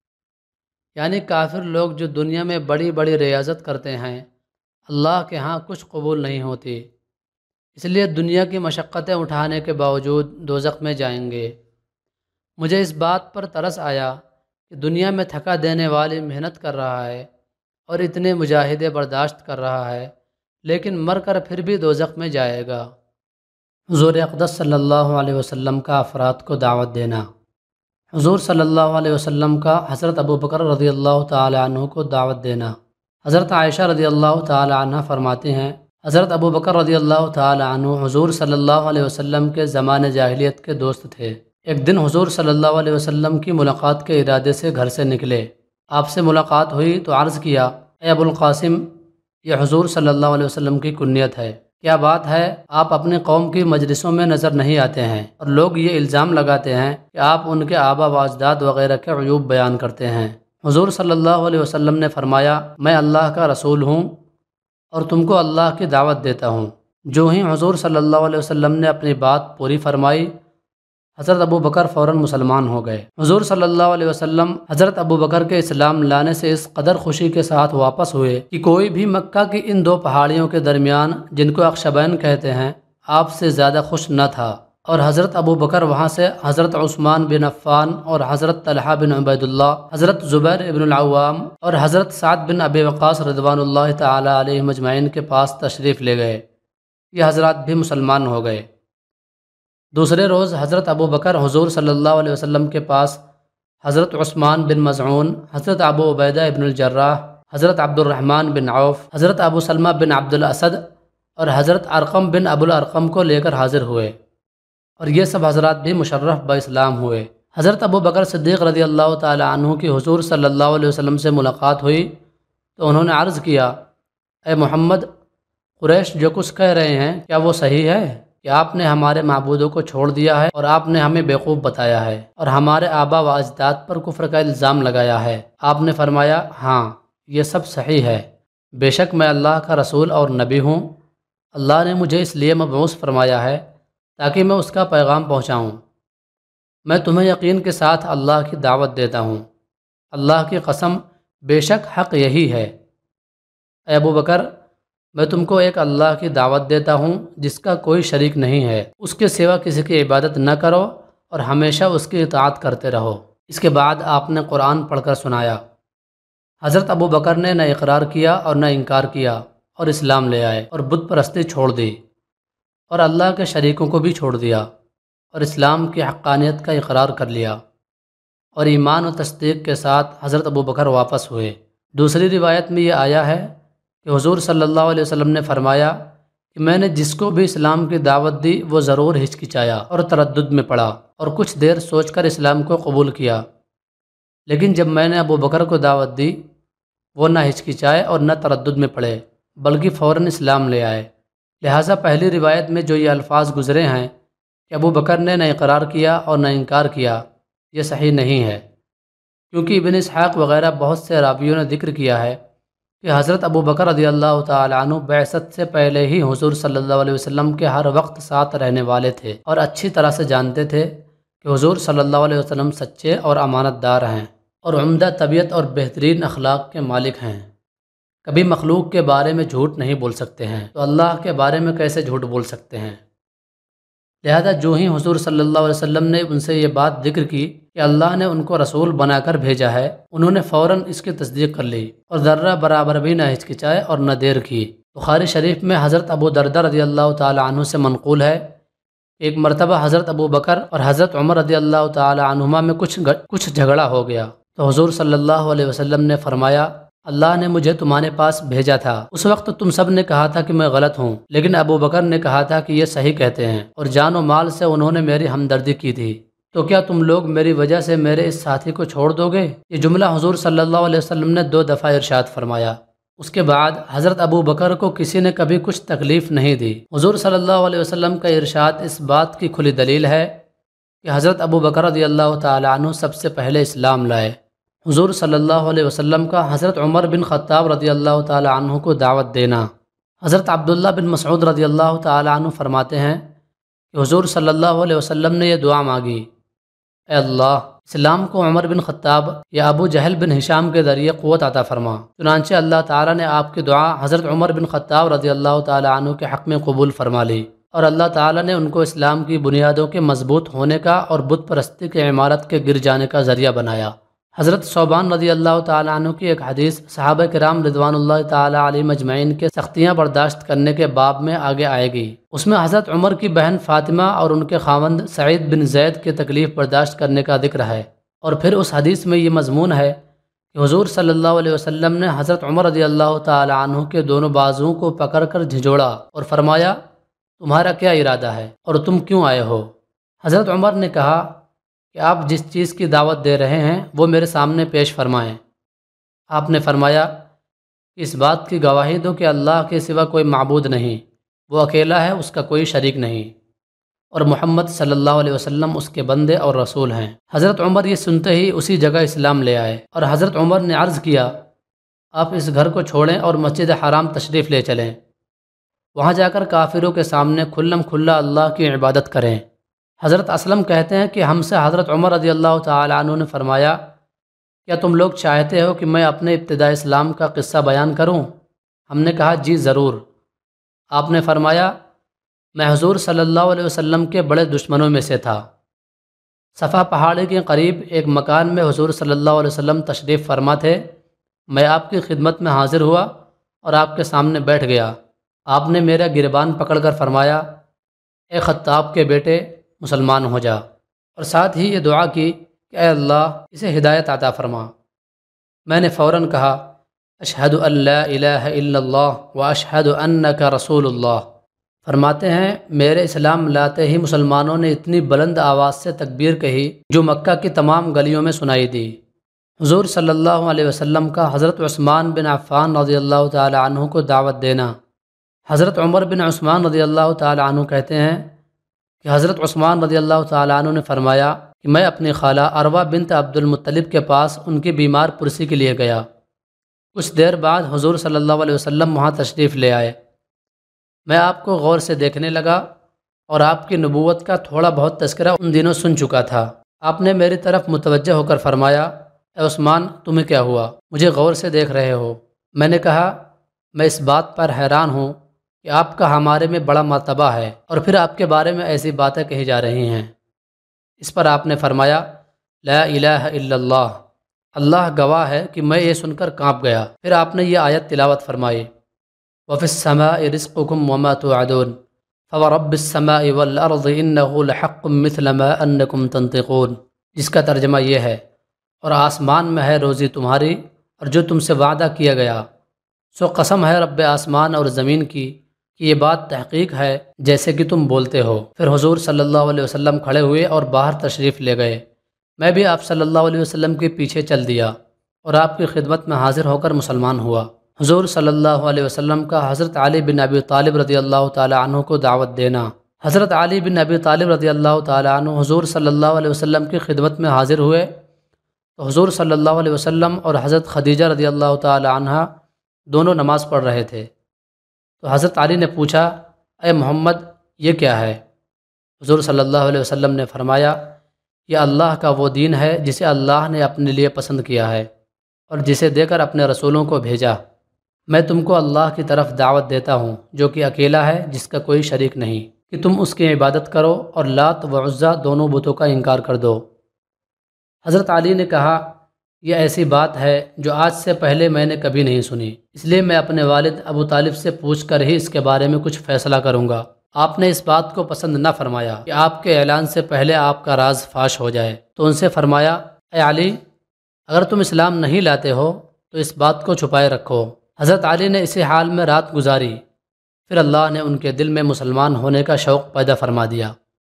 یعنی کافر لوگ جو دنیا میں بڑی بڑی ریاضت کرتے ہیں اللہ کے ہاں کچھ قبول نہیں ہوتی، اس لیے دنیا کی مشقتیں اٹھانے کے باوجود دوزخ میں جائیں گے۔ مجھے اس بات پر ترس آیا کہ دنیا میں تھکا دینے والی محنت کر رہا ہے اور اتنے مجاہدے برداشت کر رہا ہے، لیکن مر کر پھر بھی دوزخ میں جائے گا۔ حضور اقدس صلی اللہ علیہ وسلم کا افراد کو دعوت دینا۔ حضور صلی اللہ علیہ وسلم کا حضرت ابو بکر رضی اللہ تعالی عنہ کو دعوت دینا۔ حضرت عائشہ رضی اللہ تعالی عنہ فرماتی ہیں حضرت ابو بکر رضی اللہ تعالی عنہ حضور صلی اللہ علیہ وسلم کے زمانے جاہلیت کے دوست تھے۔ ایک دن حضور صلی اللہ علیہ وسلم کی ملاقات کے ارادے سے گھر سے نکلے، آپ سے ملاقات ہوئی تو عرض کیا اے ابو القاسم، یہ حضور صلی اللہ علیہ وسلم کی کنیت ہے، کیا بات ہے آپ اپنے قوم کی مجلسوں میں نظر نہیں آتے ہیں اور لوگ یہ الزام لگاتے ہیں کہ آپ ان کے آبا و اجداد وغیرہ کے عیوب بیان کرتے ہیں؟ حضور صلی اللہ علیہ وسلم نے فرمایا میں اللہ کا رسول ہوں اور تم کو اللہ کی دعوت دیتا ہوں۔ جو ہی حضور صلی اللہ علیہ وسلم نے اپنی بات پوری فرمائی حضرت ابو بکر فوراً مسلمان ہو گئے۔ حضور صلی اللہ علیہ وسلم حضرت ابو بکر کے اسلام لانے سے اس قدر خوشی کے ساتھ واپس ہوئے کہ کوئی بھی مکہ کی ان دو پہاڑیوں کے درمیان جن کو اخشبین کہتے ہیں آپ سے زیادہ خوش نہ تھا، اور حضرت ابو بکر وہاں سے حضرت عثمان بن عفان اور حضرت طلحہ بن عبید اللہ، حضرت زبیر ابن العوام اور حضرت سعد بن ابی وقاص رضوان اللہ تعالی علیہ مجمعین کے پاس تشریف لے گئے۔ یہ حضرات بھی مسلمان ہو گئے۔ دوسرے روز حضرت ابو بکر حضور صلی اللہ علیہ وسلم کے پاس حضرت عثمان بن مظعون، حضرت ابو عبیدہ ابن الجراح، حضرت عبد الرحمن بن عوف، حضرت ابو سلمہ بن عبد الاسد اور حضرت ارقم بن ابو الارقم کو لے کر حاضر ہوئے، اور یہ سب حضرات بھی مشرف با اسلام ہوئے۔ حضرت ابو بکر صدیق رضی اللہ تعالی عنہ کی حضور صلی اللہ علیہ وسلم سے ملاقات ہوئی تو انہوں نے عرض کیا اے محمد، قریش جو کچھ کہہ رہے ہیں کیا وہ صحیح ہے کہ آپ نے ہمارے معبودوں کو چھوڑ دیا ہے اور آپ نے ہمیں بیوقوف بتایا ہے اور ہمارے آبا و اجداد پر کفر کا الزام لگایا ہے؟ آپ نے فرمایا، ہاں، یہ سب صحیح ہے، بے شک میں اللہ کا رسول اور نبی ہوں۔ اللہ نے مجھے اس لیے مبعوث فرمایا ہے تاکہ میں اس کا پیغام پہنچاؤں۔ میں تمہیں یقین کے ساتھ اللہ کی دعوت دیتا ہوں۔ اللہ کی قسم، بے شک حق یہی ہے۔ اے ابو بکر، میں تم کو ایک اللہ کی دعوت دیتا ہوں جس کا کوئی شریک نہیں ہے، اس کے سوا کسی کی عبادت نہ کرو اور ہمیشہ اس کی اطاعت کرتے رہو۔ اس کے بعد آپ نے قرآن پڑھ کر سنایا۔ حضرت ابو بکر نے نہ اقرار کیا اور نہ انکار کیا اور اسلام لے آئے اور بت پرستی چھوڑ دی اور اللہ کے شریکوں کو بھی چھوڑ دیا اور اسلام کی حقانیت کا اقرار کر لیا اور ایمان و تصدیق کے ساتھ حضرت ابو بکر واپس ہوئے۔ دوسری روایت میں یہ آیا ہے کہ حضور صلی اللہ علیہ وسلم نے فرمایا کہ میں نے جس کو بھی اسلام کی دعوت دی وہ ضرور ہچکچایا اور تردد میں پڑا اور کچھ دیر سوچ کر اسلام کو قبول کیا، لیکن جب میں نے ابو بکر کو دعوت دی وہ نہ ہچکچائے اور نہ تردد میں پڑے بلکہ فوراً اسلام لے آئے۔ لہٰذا پہلی روایت میں جو یہ الفاظ گزرے ہیں کہ ابو بکر نے نہ اقرار کیا اور نہ انکار کیا، یہ صحیح نہیں ہے، کیونکہ ابن اسحاق وغیرہ بہت سے راویوں نے ذکر کیا ہے کہ حضرت ابو بکر رضی اللہ تعالی عنہ بعثت سے پہلے ہی حضور صلی اللہ علیہ وسلم کے ہر وقت ساتھ رہنے والے تھے اور اچھی طرح سے جانتے تھے کہ حضور صلی اللہ علیہ وسلم سچے اور امانت دار ہیں اور عمدہ طبیعت اور بہترین اخلاق کے مالک ہیں، کبھی مخلوق کے بارے میں جھوٹ نہیں بول سکتے ہیں تو اللہ کے بارے میں کیسے جھوٹ بول سکتے ہیں؟ لہذا جو ہی حضور صلی اللہ علیہ وسلم نے ان سے یہ بات ذکر کی کہ اللہ نے ان کو رسول بنا کر بھیجا ہے، انہوں نے فوراً اس کی تصدیق کر لی اور ذرہ برابر بھی نہ ہچکچائے اور نہ دیر کی۔ بخاری شریف میں حضرت ابو دردہ رضی اللہ تعالی عنہ سے منقول ہے، ایک مرتبہ حضرت ابو بکر اور حضرت عمر رضی اللہ تعالی عنہما میں کچھ کچھ جھگڑا ہو گیا تو حضور صلی اللہ علیہ وسلم نے فرمایا، اللہ نے مجھے تمہارے پاس بھیجا تھا، اس وقت تم سب نے کہا تھا کہ میں غلط ہوں، لیکن ابو بکر نے کہا تھا کہ یہ صحیح کہتے ہیں اور جان و مال سے انہوں نے میری ہمدردی کی تھی، تو کیا تم لوگ میری وجہ سے میرے اس ساتھی کو چھوڑ دو گے؟ یہ جملہ حضور صلی اللہ علیہ وسلم نے دو دفعہ ارشاد فرمایا۔ اس کے بعد حضرت ابو بکر کو کسی نے کبھی کچھ تکلیف نہیں دی۔ حضور صلی اللہ علیہ وسلم کا ارشاد اس بات کی کھلی دلیل ہے کہ حضرت ابو بکر رضی اللہ تعالی عنہ سب سے پہلے اسلام لائے۔ حضور صلی اللہ علیہ وسلم کا حضرت عمر بن خطاب رضی اللہ تعالی عنہ کو دعوت دینا۔ حضرت عبداللہ بن مسعود رضی اللہ تعالی عنہ فرماتے ہیں کہ حضور صلی اللہ علیہ وسلم نے یہ دعا مانگی، اے اللہ، اسلام کو عمر بن خطاب یا ابو جہل بن ہشام کے ذریعے قوت عطا فرما۔ چنانچہ اللہ تعالیٰ نے آپ کی دعا حضرت عمر بن خطاب رضی اللہ تعالی عنہ کے حق میں قبول فرما لی اور اللہ تعالیٰ نے ان کو اسلام کی بنیادوں کے مضبوط ہونے کا اور بت پرستی کے عمارت کے گر جانے کا ذریعہ بنایا۔ حضرت ثوبان رضی اللہ تعالی عنہ کی ایک حدیث صحابہ کرام رضوان اللہ تعالی علیہم اجمعین کے سختیاں برداشت کرنے کے باب میں آگے آئے گی۔ اس میں حضرت عمر کی بہن فاطمہ اور ان کے خاوند سعید بن زید کی تکلیف برداشت کرنے کا ذکر ہے، اور پھر اس حدیث میں یہ مضمون ہے کہ حضور صلی اللہ علیہ وسلم نے حضرت عمر رضی اللہ تعالی عنہ کے دونوں بازوؤں کو پکڑ کر جھنجھوڑا اور فرمایا، تمہارا کیا ارادہ ہے اور تم کیوں آئے ہو؟ حضرت عمر نے کہا کہ آپ جس چیز کی دعوت دے رہے ہیں وہ میرے سامنے پیش فرمائیں۔ آپ نے فرمایا، اس بات کی گواہی دو کہ اللہ کے سوا کوئی معبود نہیں، وہ اکیلا ہے، اس کا کوئی شریک نہیں، اور محمد صلی اللہ علیہ وسلم اس کے بندے اور رسول ہیں۔ حضرت عمر یہ سنتے ہی اسی جگہ اسلام لے آئے، اور حضرت عمر نے عرض کیا، آپ اس گھر کو چھوڑیں اور مسجد حرام تشریف لے چلیں، وہاں جا کر کافروں کے سامنے کھلم کھلا اللہ کی عبادت کریں۔ حضرت اسلم کہتے ہیں کہ ہم سے حضرت عمر رضی اللہ تعالی عنہ نے فرمایا، کیا تم لوگ چاہتے ہو کہ میں اپنے ابتداء اسلام کا قصہ بیان کروں؟ ہم نے کہا جی ضرور۔ آپ نے فرمایا، میں حضور صلی اللہ علیہ وسلم کے بڑے دشمنوں میں سے تھا۔ صفا پہاڑی کے قریب ایک مکان میں حضور صلی اللہ علیہ وسلم تشریف فرما تھے، میں آپ کی خدمت میں حاضر ہوا اور آپ کے سامنے بیٹھ گیا۔ آپ نے میرا گربان پکڑ کر فرمایا، اے خطاب کے بیٹے، مسلمان ہو جا، اور ساتھ ہی یہ دعا کی کہ اے اللہ اسے ہدایت عطا فرما۔ میں نے فوراً کہا، اشہد ان لا الہ الا اللہ و اشہد انک رسول اللہ۔ فرماتے ہیں میرے اسلام لاتے ہی مسلمانوں نے اتنی بلند آواز سے تکبیر کہی جو مکہ کی تمام گلیوں میں سنائی دی۔ حضور صلی اللہ علیہ وسلم کا حضرت عثمان بن عفان رضی اللہ تعالی عنہ کو دعوت دینا۔ حضرت عمر بن عثمان رضی اللہ تعالی عنہ کہتے ہیں کہ حضرت عثمان رضی اللہ تعالی عنہ نے فرمایا کہ میں اپنی خالہ عروہ بنت عبد المطلب کے پاس ان کی بیمار پرسی کے لیے گیا۔ کچھ دیر بعد حضور صلی اللہ علیہ وسلم وہاں تشریف لے آئے۔ میں آپ کو غور سے دیکھنے لگا اور آپ کی نبوت کا تھوڑا بہت تذکرہ ان دنوں سن چکا تھا۔ آپ نے میری طرف متوجہ ہو کر فرمایا، اے عثمان، تمہیں کیا ہوا؟ مجھے غور سے دیکھ رہے ہو؟ میں نے کہا، میں اس بات پر حیران ہوں کہ آپ کا ہمارے میں بڑا مرتبہ ہے اور پھر آپ کے بارے میں ایسی باتیں کہی جا رہی ہیں۔ اس پر آپ نے فرمایا، لا الہ الا اللہ، اللہ گواہ ہے کہ میں یہ سن کر کانپ گیا۔ پھر آپ نے یہ آیت تلاوت فرمائی، وَفِي السَّمَاءِ رِزْقُكُمْ وَمَا تُوعَدُونَ فَوَرَبِّ السَّمَاءِ وَالْأَرْضِ إِنَّهُ لَحَقٌّ مِثْلَ مَا أَنَّكُمْ تَنطِقُونَ، جس کا ترجمہ یہ ہے، اور آسمان میں ہے روزی تمہاری اور جو تم سے وعدہ کیا گیا، سو قسم ہے رب آسمان اور زمین کی کہ یہ بات تحقیق ہے جیسے کہ تم بولتے ہو۔ پھر حضور صلی اللہ علیہ وسلم کھڑے ہوئے اور باہر تشریف لے گئے۔ میں بھی آپ صلی اللہ علیہ وسلم کے پیچھے چل دیا اور آپ کی خدمت میں حاضر ہو کر مسلمان ہوا۔ حضور صلی اللہ علیہ وسلم کا حضرت علی بن ابی طالب رضی اللہ تعالی عنہ کو دعوت دینا۔ حضرت علی بن ابی طالب رضی اللہ تعالی عنہ حضور صلی اللہ علیہ وسلم کی خدمت میں حاضر ہوئے تو حضور صلی اللہ علیہ وسلم اور حضرت خدیجہ رضی اللہ تعالی عنہ دونوں نماز پڑھ رہے تھے۔ تو حضرت علی نے پوچھا، اے محمد، یہ کیا ہے؟ حضور صلی اللہ علیہ وسلم نے فرمایا، یہ اللہ کا وہ دین ہے جسے اللہ نے اپنے لیے پسند کیا ہے اور جسے دے کر اپنے رسولوں کو بھیجا۔ میں تم کو اللہ کی طرف دعوت دیتا ہوں جو کہ اکیلا ہے، جس کا کوئی شریک نہیں، کہ تم اس کی عبادت کرو اور لات و عزا دونوں بتوں کا انکار کر دو۔ حضرت علی نے کہا، یہ ایسی بات ہے جو آج سے پہلے میں نے کبھی نہیں سنی، اس لیے میں اپنے والد ابو طالب سے پوچھ کر ہی اس کے بارے میں کچھ فیصلہ کروں گا۔ آپ نے اس بات کو پسند نہ فرمایا کہ آپ کے اعلان سے پہلے آپ کا راز فاش ہو جائے، تو ان سے فرمایا، اے علی، اگر تم اسلام نہیں لاتے ہو تو اس بات کو چھپائے رکھو۔ حضرت علی نے اسی حال میں رات گزاری، پھر اللہ نے ان کے دل میں مسلمان ہونے کا شوق پیدا فرما دیا۔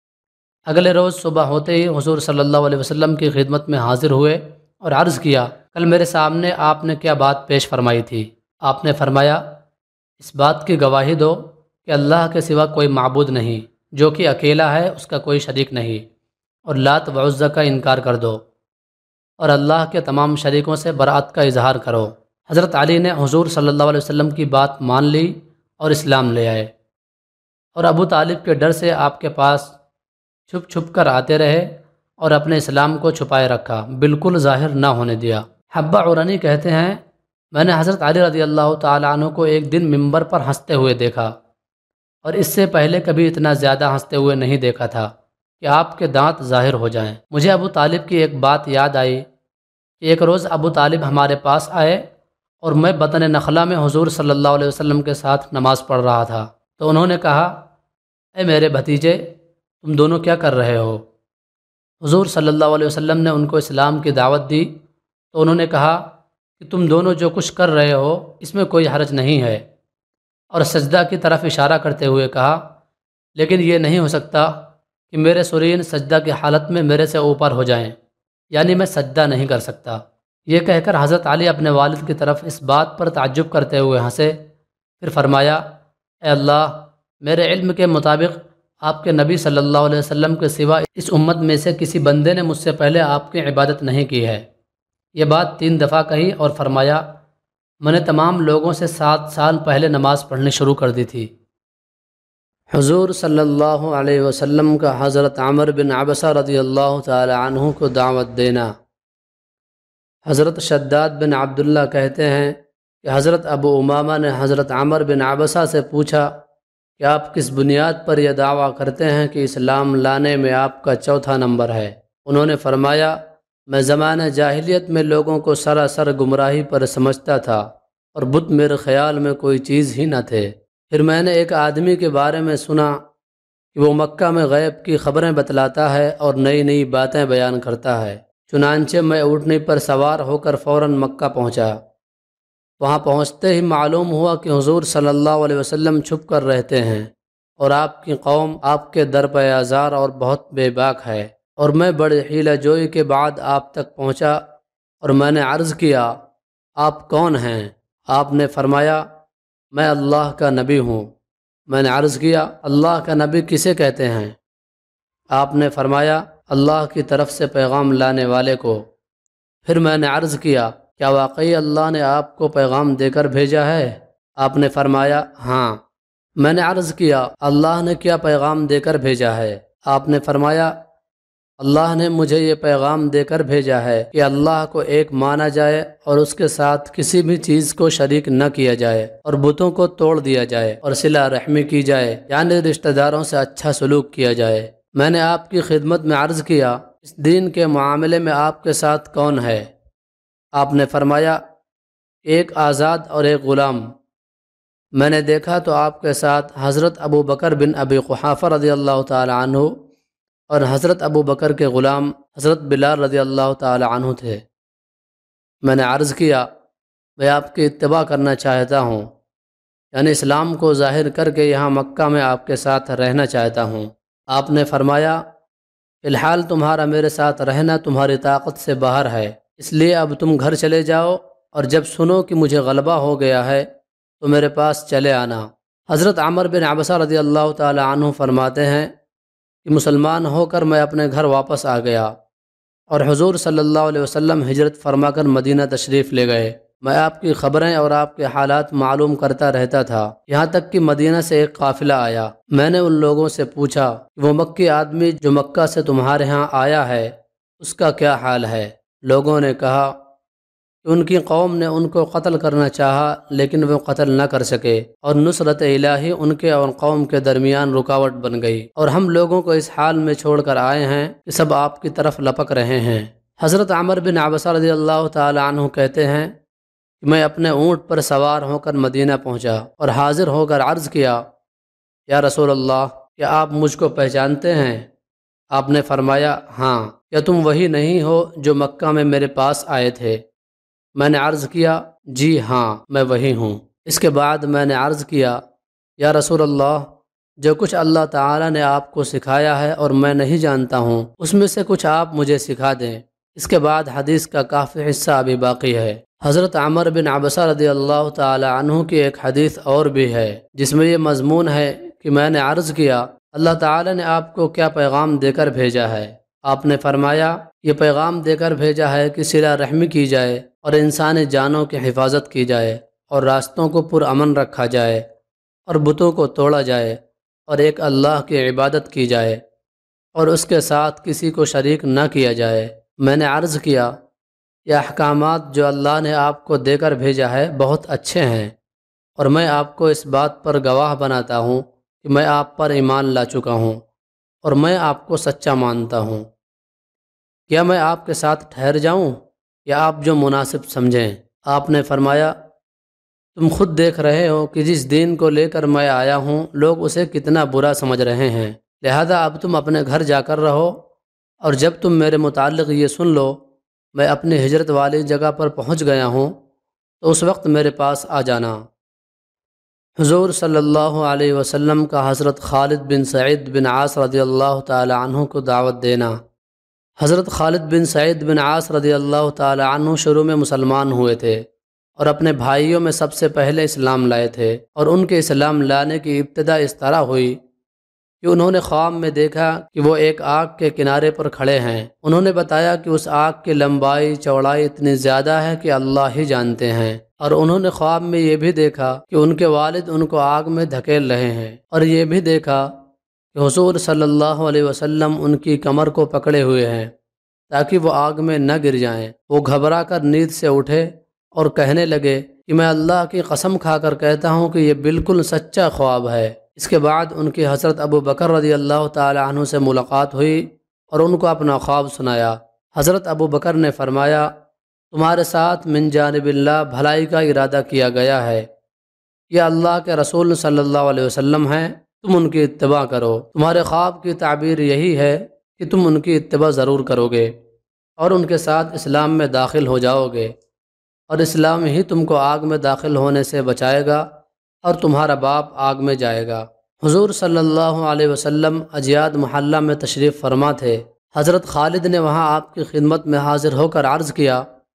اگلے روز صبح ہوتے ہی حضور صلی اللہ علیہ وسلم کی خدمت میں حاضر ہوئے اور عرض کیا، کل میرے سامنے آپ نے کیا بات پیش فرمائی تھی؟ آپ نے فرمایا، اس بات کی گواہی دو کہ اللہ کے سوا کوئی معبود نہیں، جو کہ اکیلا ہے، اس کا کوئی شریک نہیں، اور لات و عزا کا انکار کر دو اور اللہ کے تمام شریکوں سے برات کا اظہار کرو۔ حضرت علی نے حضور صلی اللہ علیہ وسلم کی بات مان لی اور اسلام لے آئے، اور ابو طالب کے ڈر سے آپ کے پاس چھپ چھپ کر آتے رہے اور اپنے اسلام کو چھپائے رکھا، بالکل ظاہر نہ ہونے دیا۔ حبہ عرنی کہتے ہیں، میں نے حضرت علی رضی اللہ تعالی عنہ کو ایک دن منبر پر ہنستے ہوئے دیکھا، اور اس سے پہلے کبھی اتنا زیادہ ہنستے ہوئے نہیں دیکھا تھا کہ آپ کے دانت ظاہر ہو جائیں۔ مجھے ابو طالب کی ایک بات یاد آئی کہ ایک روز ابو طالب ہمارے پاس آئے اور میں بطن نخلا میں حضور صلی اللہ علیہ وسلم کے ساتھ نماز پڑھ رہا تھا، تو انہوں نے کہا، اے میرے بھتیجے، تم دونوں کیا کر رہے ہو؟ حضور صلی اللہ علیہ وسلم نے ان کو اسلام کی دعوت دی تو انہوں نے کہا کہ تم دونوں جو کچھ کر رہے ہو اس میں کوئی حرج نہیں ہے، اور سجدہ کی طرف اشارہ کرتے ہوئے کہا، لیکن یہ نہیں ہو سکتا کہ میرے سرین سجدہ کی حالت میں میرے سے اوپر ہو جائیں، یعنی میں سجدہ نہیں کر سکتا۔ یہ کہہ کر حضرت علی اپنے والد کی طرف اس بات پر تعجب کرتے ہوئے ہنسے، پھر فرمایا، اے اللہ، میرے علم کے مطابق آپ کے نبی صلی اللہ علیہ وسلم کے سوا اس امت میں سے کسی بندے نے مجھ سے پہلے آپ کی عبادت نہیں کی ہے۔ یہ بات تین دفعہ کہی اور فرمایا، میں نے تمام لوگوں سے سات سال پہلے نماز پڑھنی شروع کر دی تھی۔ حضور صلی اللہ علیہ وسلم کا حضرت عمر بن عبسہ رضی اللہ تعالی عنہ کو دعوت دینا۔ حضرت شداد بن عبداللہ کہتے ہیں کہ حضرت ابو امامہ نے حضرت عمر بن عبسہ سے پوچھا کہ آپ کس بنیاد پر یہ دعویٰ کرتے ہیں کہ اسلام لانے میں آپ کا چوتھا نمبر ہے؟ انہوں نے فرمایا، میں زمانہ جاہلیت میں لوگوں کو سراسر گمراہی پر سمجھتا تھا اور بت میرے خیال میں کوئی چیز ہی نہ تھے۔ پھر میں نے ایک آدمی کے بارے میں سنا کہ وہ مکہ میں غیب کی خبریں بتلاتا ہے اور نئی نئی باتیں بیان کرتا ہے۔ چنانچہ میں اونٹنی پر سوار ہو کر فوراً مکہ پہنچا۔ وہاں پہنچتے ہی معلوم ہوا کہ حضور صلی اللہ علیہ وسلم چھپ کر رہتے ہیں اور آپ کی قوم آپ کے در پہ آزار اور بہت بے باک ہے، اور میں بڑی حیلہ جوئی کے بعد آپ تک پہنچا اور میں نے عرض کیا آپ کون ہیں؟ آپ نے فرمایا میں اللہ کا نبی ہوں۔ میں نے عرض کیا اللہ کا نبی کسے کہتے ہیں؟ آپ نے فرمایا اللہ کی طرف سے پیغام لانے والے کو۔ پھر میں نے عرض کیا کیا واقعی اللہ نے آپ کو پیغام دے کر بھیجا ہے؟ آپ نے فرمایا ہاں۔ میں نے عرض کیا اللہ نے کیا پیغام دے کر بھیجا ہے؟ آپ نے فرمایا اللہ نے مجھے یہ پیغام دے کر بھیجا ہے کہ اللہ کو ایک مانا جائے اور اس کے ساتھ کسی بھی چیز کو شریک نہ کیا جائے، اور بتوں کو توڑ دیا جائے اور صلہ رحمی کی جائے، یعنی رشتہ داروں سے اچھا سلوک کیا جائے۔ میں نے آپ کی خدمت میں عرض کیا اس دین کے معاملے میں آپ کے ساتھ کون ہے؟ آپ نے فرمایا ایک آزاد اور ایک غلام۔ میں نے دیکھا تو آپ کے ساتھ حضرت ابو بکر بن ابی قحافہ رضی اللہ تعالی عنہ اور حضرت ابو بکر کے غلام حضرت بلال رضی اللہ تعالی عنہ تھے۔ میں نے عرض کیا میں آپ کی اتباع کرنا چاہتا ہوں، یعنی اسلام کو ظاہر کر کے یہاں مکہ میں آپ کے ساتھ رہنا چاہتا ہوں۔ آپ نے فرمایا فی الحال تمہارا میرے ساتھ رہنا تمہاری طاقت سے باہر ہے، اس لیے اب تم گھر چلے جاؤ، اور جب سنو کہ مجھے غلبہ ہو گیا ہے تو میرے پاس چلے آنا۔ حضرت عمر بن عبسہ رضی اللہ تعالی عنہ فرماتے ہیں کہ مسلمان ہو کر میں اپنے گھر واپس آ گیا، اور حضور صلی اللہ علیہ وسلم ہجرت فرما کر مدینہ تشریف لے گئے۔ میں آپ کی خبریں اور آپ کے حالات معلوم کرتا رہتا تھا، یہاں تک کہ مدینہ سے ایک قافلہ آیا۔ میں نے ان لوگوں سے پوچھا کہ وہ مکی آدمی جو مکہ سے تمہارے ہاں آیا ہے اس کا کیا حال ہے؟ لوگوں نے کہا کہ ان کی قوم نے ان کو قتل کرنا چاہا لیکن وہ قتل نہ کر سکے، اور نصرت الہی ان کے اور قوم کے درمیان رکاوٹ بن گئی، اور ہم لوگوں کو اس حال میں چھوڑ کر آئے ہیں کہ سب آپ کی طرف لپک رہے ہیں۔ حضرت عمر بن عبسہ رضی اللہ تعالی عنہ کہتے ہیں کہ میں اپنے اونٹ پر سوار ہو کر مدینہ پہنچا اور حاضر ہو کر عرض کیا یا رسول اللہ کیا آپ مجھ کو پہچانتے ہیں؟ آپ نے فرمایا ہاں، کیا تم وہی نہیں ہو جو مکہ میں میرے پاس آئے تھے؟ میں نے عرض کیا جی ہاں میں وہی ہوں۔ اس کے بعد میں نے عرض کیا یا رسول اللہ جو کچھ اللہ تعالی نے آپ کو سکھایا ہے اور میں نہیں جانتا ہوں اس میں سے کچھ آپ مجھے سکھا دیں۔ اس کے بعد حدیث کا کافی حصہ ابھی باقی ہے۔ حضرت عمر بن عبسہ رضی اللہ تعالی عنہ کی ایک حدیث اور بھی ہے جس میں یہ مضمون ہے کہ میں نے عرض کیا اللہ تعالی نے آپ کو کیا پیغام دے کر بھیجا ہے؟ آپ نے فرمایا یہ پیغام دے کر بھیجا ہے کہ صلہ رحمی کی جائے اور انسانی جانوں کی حفاظت کی جائے اور راستوں کو پرامن رکھا جائے اور بتوں کو توڑا جائے اور ایک اللہ کی عبادت کی جائے اور اس کے ساتھ کسی کو شریک نہ کیا جائے۔ میں نے عرض کیا یہ احکامات جو اللہ نے آپ کو دے کر بھیجا ہے بہت اچھے ہیں، اور میں آپ کو اس بات پر گواہ بناتا ہوں کہ میں آپ پر ایمان لا چکا ہوں اور میں آپ کو سچا مانتا ہوں۔ کیا میں آپ کے ساتھ ٹھہر جاؤں یا آپ جو مناسب سمجھیں؟ آپ نے فرمایا تم خود دیکھ رہے ہو کہ جس دین کو لے کر میں آیا ہوں لوگ اسے کتنا برا سمجھ رہے ہیں، لہذا اب تم اپنے گھر جا کر رہو، اور جب تم میرے متعلق یہ سن لو میں اپنی ہجرت والی جگہ پر پہنچ گیا ہوں تو اس وقت میرے پاس آ جانا۔ حضور صلی اللہ علیہ وسلم کا حضرت خالد بن سعید بن عاص رضی اللہ تعالی عنہ کو دعوت دینا۔ حضرت خالد بن سعید بن عاص رضی اللہ تعالی عنہ شروع میں مسلمان ہوئے تھے اور اپنے بھائیوں میں سب سے پہلے اسلام لائے تھے، اور ان کے اسلام لانے کی ابتدا اس طرح ہوئی کہ انہوں نے خواب میں دیکھا کہ وہ ایک آگ کے کنارے پر کھڑے ہیں۔ انہوں نے بتایا کہ اس آگ کی لمبائی چوڑائی اتنی زیادہ ہے کہ اللہ ہی جانتے ہیں، اور انہوں نے خواب میں یہ بھی دیکھا کہ ان کے والد ان کو آگ میں دھکیل رہے ہیں، اور یہ بھی دیکھا کہ حضور صلی اللہ علیہ وسلم ان کی کمر کو پکڑے ہوئے ہیں تاکہ وہ آگ میں نہ گر جائیں۔ وہ گھبرا کر نیند سے اٹھے اور کہنے لگے کہ میں اللہ کی قسم کھا کر کہتا ہوں کہ یہ بالکل سچا خواب ہے۔ اس کے بعد ان کی حضرت ابو بکر رضی اللہ تعالی عنہ سے ملاقات ہوئی اور ان کو اپنا خواب سنایا۔ حضرت ابو بکر نے فرمایا تمہارے ساتھ من جانب اللہ بھلائی کا ارادہ کیا گیا ہے، یہ اللہ کے رسول صلی اللہ علیہ وسلم ہیں، تم ان کی اتباع کرو۔ تمہارے خواب کی تعبیر یہی ہے کہ تم ان کی اتباع ضرور کرو گے اور ان کے ساتھ اسلام میں داخل ہو جاؤ گے، اور اسلام ہی تم کو آگ میں داخل ہونے سے بچائے گا اور تمہارا باپ آگ میں جائے گا۔ حضور صلی اللہ علیہ وسلم اجیاد محلہ میں تشریف فرما تھے۔ حضرت خالد نے وہاں آپ کی خدمت میں حاضر ہو کر عرض کیا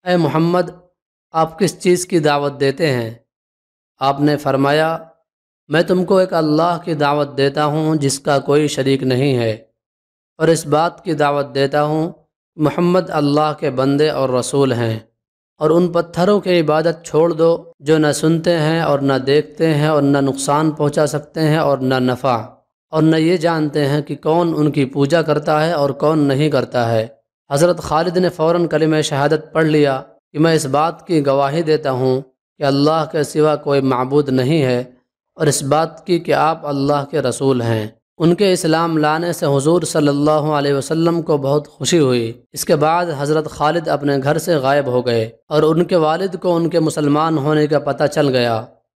اے محمد، آپ کس چیز کی دعوت دیتے ہیں؟ آپ نے فرمایا، میں تم کو ایک اللہ کی دعوت دیتا ہوں جس کا کوئی شریک نہیں ہے، اور اس بات کی دعوت دیتا ہوں محمد اللہ کے بندے اور رسول ہیں، اور ان پتھروں کی عبادت چھوڑ دو جو نہ سنتے ہیں اور نہ دیکھتے ہیں اور نہ نقصان پہنچا سکتے ہیں اور نہ نفع، اور نہ یہ جانتے ہیں کہ کون ان کی پوجا کرتا ہے اور کون نہیں کرتا ہے۔ حضرت خالد نے فوراً کلمہ شہادت پڑھ لیا کہ میں اس بات کی گواہی دیتا ہوں کہ اللہ کے سوا کوئی معبود نہیں ہے، اور اس بات کی کہ آپ اللہ کے رسول ہیں۔ ان کے اسلام لانے سے حضور صلی اللہ علیہ وسلم کو بہت خوشی ہوئی۔ اس کے بعد حضرت خالد اپنے گھر سے غائب ہو گئے، اور ان کے والد کو ان کے مسلمان ہونے کا پتہ چل گیا۔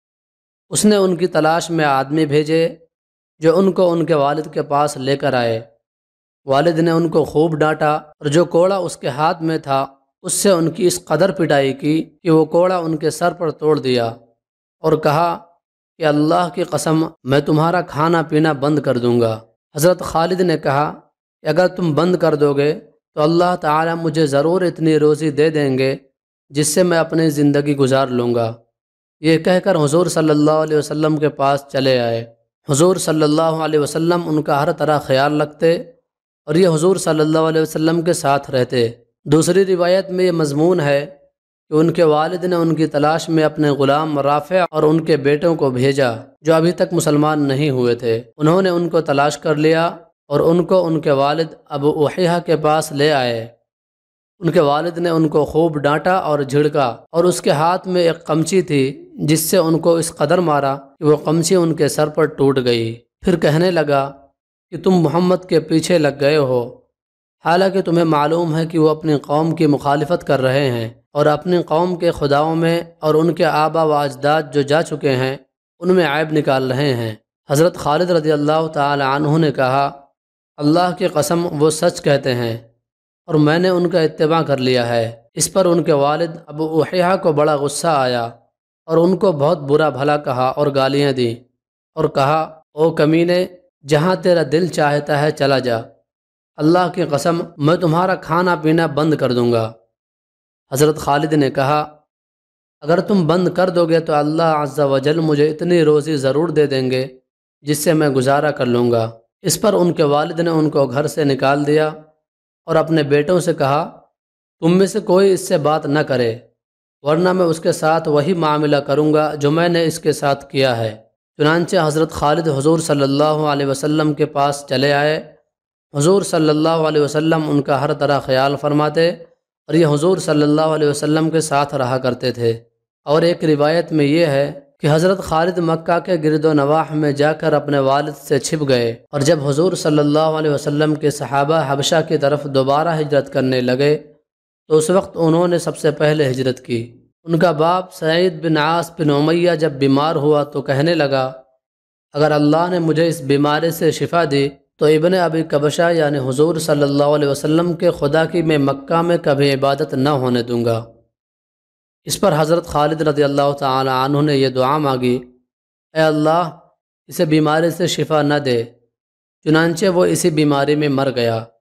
اس نے ان کی تلاش میں آدمی بھیجے جو ان کو ان کے والد کے پاس لے کر آئے۔ والد نے ان کو خوب ڈانٹا، اور جو کوڑا اس کے ہاتھ میں تھا اس سے ان کی اس قدر پٹائی کی کہ وہ کوڑا ان کے سر پر توڑ دیا، اور کہا کہ اللہ کی قسم میں تمہارا کھانا پینا بند کر دوں گا۔ حضرت خالد نے کہا کہ اگر تم بند کر دو گے تو اللہ تعالیٰ مجھے ضرور اتنی روزی دے دیں گے جس سے میں اپنی زندگی گزار لوں گا۔ یہ کہہ کر حضور صلی اللہ علیہ وسلم کے پاس چلے آئے۔ حضور صلی اللہ علیہ وسلم ان کا ہر طرح خیال رکھتے، اور یہ حضور صلی اللہ علیہ وسلم کے ساتھ رہتے۔ دوسری روایت میں یہ مضمون ہے کہ ان کے والد نے ان کی تلاش میں اپنے غلام رافع اور ان کے بیٹوں کو بھیجا جو ابھی تک مسلمان نہیں ہوئے تھے۔ انہوں نے ان کو تلاش کر لیا اور ان کو ان کے والد ابو احیہ کے پاس لے آئے۔ ان کے والد نے ان کو خوب ڈانٹا اور جھڑکا، اور اس کے ہاتھ میں ایک قمچی تھی جس سے ان کو اس قدر مارا کہ وہ قمچی ان کے سر پر ٹوٹ گئی۔ پھر کہنے لگا کہ تم محمد کے پیچھے لگ گئے ہو، حالانکہ تمہیں معلوم ہے کہ وہ اپنی قوم کی مخالفت کر رہے ہیں، اور اپنی قوم کے خداؤں میں اور ان کے آبا و اجداد جو جا چکے ہیں ان میں عیب نکال رہے ہیں۔ حضرت خالد رضی اللہ تعالی عنہ نے کہا، اللہ کی قسم وہ سچ کہتے ہیں، اور میں نے ان کا اتباع کر لیا ہے۔ اس پر ان کے والد ابو احیہ کو بڑا غصہ آیا، اور ان کو بہت برا بھلا کہا اور گالیاں دیں، اور کہا، او کمینے، جہاں تیرا دل چاہتا ہے چلا جا، اللہ کی قسم میں تمہارا کھانا پینا بند کر دوں گا۔ حضرت خالد نے کہا، اگر تم بند کر دو گے تو اللہ عز و جل مجھے اتنی روزی ضرور دے دیں گے جس سے میں گزارا کر لوں گا۔ اس پر ان کے والد نے ان کو گھر سے نکال دیا اور اپنے بیٹوں سے کہا، تم میں سے کوئی اس سے بات نہ کرے، ورنہ میں اس کے ساتھ وہی معاملہ کروں گا جو میں نے اس کے ساتھ کیا ہے۔ چنانچہ حضرت خالد حضور صلی اللہ علیہ وسلم کے پاس چلے آئے۔ حضور صلی اللہ علیہ وسلم ان کا ہر طرح خیال فرماتے، اور یہ حضور صلی اللہ علیہ وسلم کے ساتھ رہا کرتے تھے۔ اور ایک روایت میں یہ ہے کہ حضرت خالد مکہ کے گرد و نواح میں جا کر اپنے والد سے چھپ گئے، اور جب حضور صلی اللہ علیہ وسلم کے صحابہ حبشہ کی طرف دوبارہ ہجرت کرنے لگے تو اس وقت انہوں نے سب سے پہلے ہجرت کی۔ ان کا باپ سعید بن عاص بن امیہ جب بیمار ہوا تو کہنے لگا، اگر اللہ نے مجھے اس بیماری سے شفا دی تو ابن ابی کبشہ یعنی حضور صلی اللہ علیہ وسلم کے خدا کی میں مکہ میں کبھی عبادت نہ ہونے دوں گا۔ اس پر حضرت خالد رضی اللہ تعالی عنہ نے یہ دعا مانگی، اے اللہ اسے بیماری سے شفا نہ دے، چنانچہ وہ اسی بیماری میں مر گیا۔